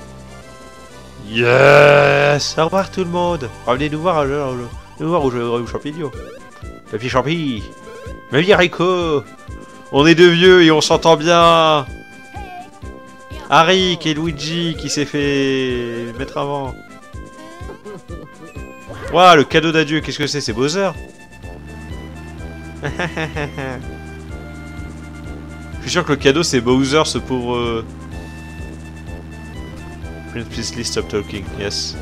Yes! Au revoir tout le monde. Revenez nous voir, nous voir au jeu au champignon. Papy Champi. Ma vie Rico. On est deux vieux et on s'entend bien. Harry et Luigi qui s'est fait mettre avant. Waouh, le cadeau d'adieu, qu'est-ce que c'est? C'est Bowser. Je suis sûr que le cadeau c'est Bowser, ce pauvre... Euh... Please, please stop talking, yes.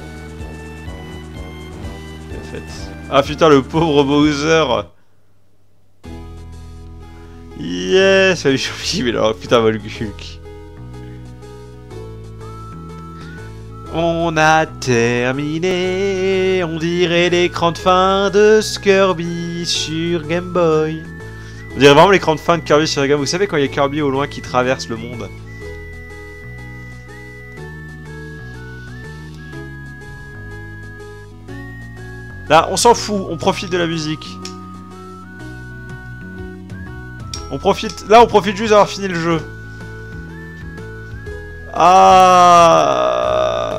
Bien fait. Ah putain, le pauvre Bowser. Yes, salut Champi, mais alors putain, va le Hulk. On a terminé, on dirait l'écran de fin de Kirby sur Game Boy. On dirait vraiment l'écran de fin de Kirby sur Game Boy. Vous savez quand il y a Kirby au loin qui traverse le monde? Là, on s'en fout, on profite de la musique. On profite... Là, on profite juste d'avoir fini le jeu. Ah...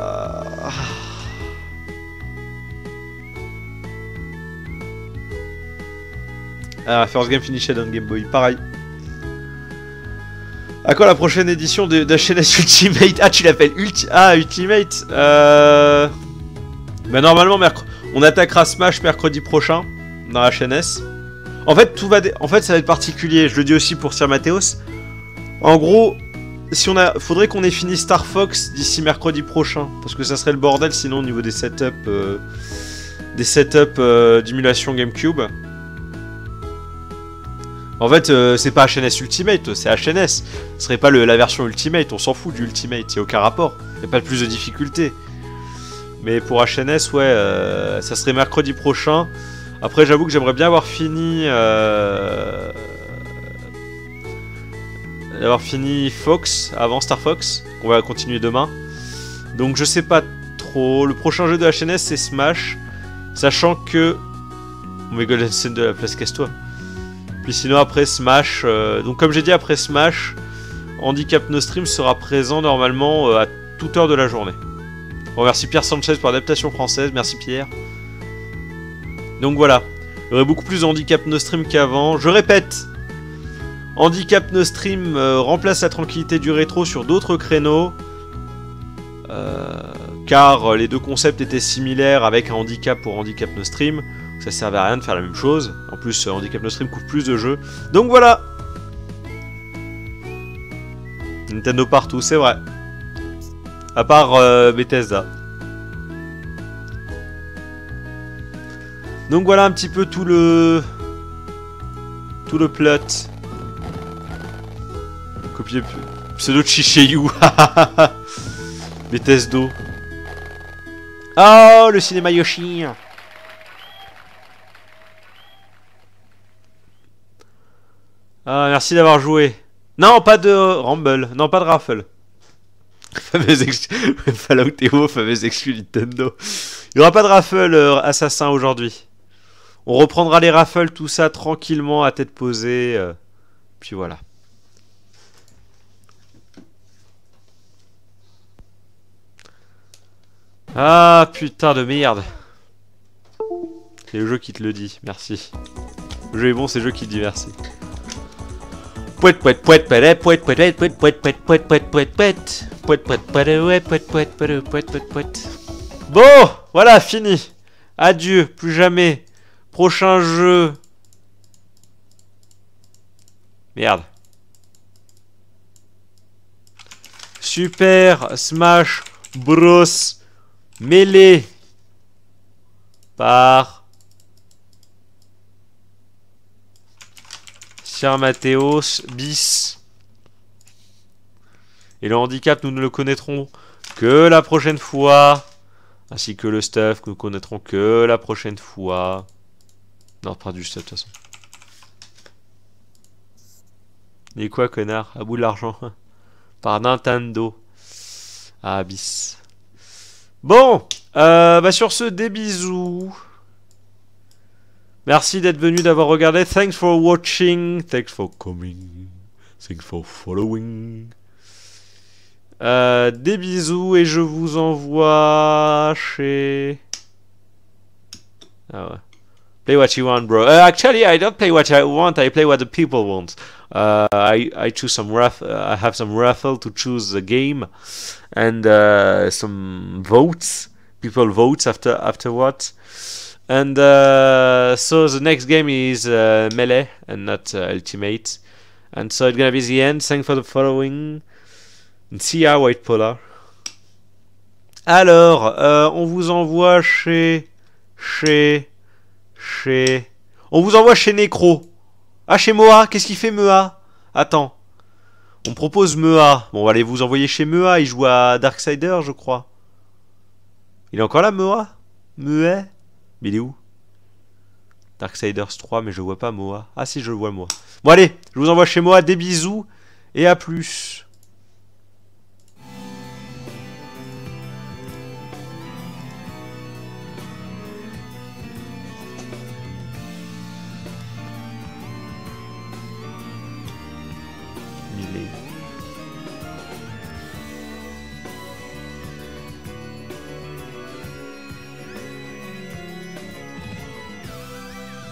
Ah, first game finished on Game Boy, pareil. À quand la prochaine édition de, de H N S Ultimate? Ah, tu l'appelles Ulti... Ah, Ultimate euh... Bah normalement, merc... on attaquera Smash mercredi prochain dans H N S. En fait, tout va... Dé... En fait, ça va être particulier. Je le dis aussi pour Sir Mathéos. En gros, si on a... faudrait qu'on ait fini Star Fox d'ici mercredi prochain. Parce que ça serait le bordel sinon au niveau des setups... Euh... Des setups euh, d'émulation GameCube. En fait, euh, c'est pas H N S Ultimate, c'est H N S. Ce serait pas le, la version Ultimate, on s'en fout du Ultimate, y a aucun rapport. Y a pas plus de difficulté. Mais pour H N S, ouais, euh, ça serait mercredi prochain. Après, j'avoue que j'aimerais bien avoir fini... Euh, avoir fini Fox, avant Star Fox. On va continuer demain. Donc je sais pas trop. Le prochain jeu de H N S, c'est Smash. Sachant que... Oh my god, la scène de la place, casse-toi. Puis sinon après Smash, euh, donc comme j'ai dit après Smash, Handicap No Stream sera présent normalement euh, à toute heure de la journée. On remercie Pierre Sanchez pour l'adaptation française, merci Pierre. Donc voilà, il y aurait beaucoup plus de Handicap No Stream qu'avant. Je répète, Handicap No Stream euh, remplace la tranquillité du rétro sur d'autres créneaux. Euh, car les deux concepts étaient similaires avec un handicap pour Handicap No Stream. Ça servait à rien de faire la même chose. En plus, euh, Handicap No Stream couvre plus de jeux. Donc voilà. Nintendo partout, c'est vrai. À part euh, Bethesda. Donc voilà un petit peu tout le... Tout le plot. Copier... Pseudo Chicheyu. Bethesda. Oh, le cinéma Yoshi. Ah, merci d'avoir joué. Non, pas de Rumble. Non, pas de Raffle. Fameuse exclu... Fallout Evo, fameuse exclu Nintendo. Il n'y aura pas de Raffle euh, Assassin aujourd'hui. On reprendra les raffles, tout ça, tranquillement, à tête posée. Euh... Puis voilà. Ah, putain de merde. C'est le jeu qui te le dit, merci. Le jeu est bon, c'est le jeu qui te dit merci. Pouet pouet pouet pouet pouet pouet pouet pouet pouet pouet pouet pouet pouet pouet pouet pouet pouet pouet pouet pouet. Bon, voilà, fini. Adieu, plus jamais. Prochain jeu. Merde. Super Smash Bros. Melee. Par Sir Mathéos bis. Et le handicap, nous ne le connaîtrons que la prochaine fois. Ainsi que le stuff, que nous connaîtrons que la prochaine fois. Non, pas du stuff de toute façon. Mais quoi, connard? À bout de l'argent. Par Nintendo. Ah, bis. Bon, euh, bah sur ce, des bisous. Merci d'être venu, d'avoir regardé. Thanks for watching. Thanks for coming. Thanks for following. Euh, des bisous et je vous envoie chez... Ah ouais. Play what you want, bro. Uh, actually, I don't play what I want. I play what the people want. Uh, I I choose some raff. Uh, I have some raffle to choose the game, and uh, some votes. People votes after afterwards, and uh, so the next game is uh, Melee and not uh, Ultimate, and so it's gonna be the end. Thanks for the following. And see ya, White Polar. Alors, euh, on vous envoie chez chez Chez... On vous envoie chez Necro. Ah, chez Moa. Qu'est-ce qu'il fait, Mea? Attends. On propose Mea. Bon, on va aller vous envoyer chez Mea. Il joue à Darksider, je crois. Il est encore là, Mea? Mea? Mais il est où? Darksiders trois, mais je vois pas Moa. Ah si, je le vois, moi. Bon, allez. Je vous envoie chez Moa. Des bisous. Et à plus.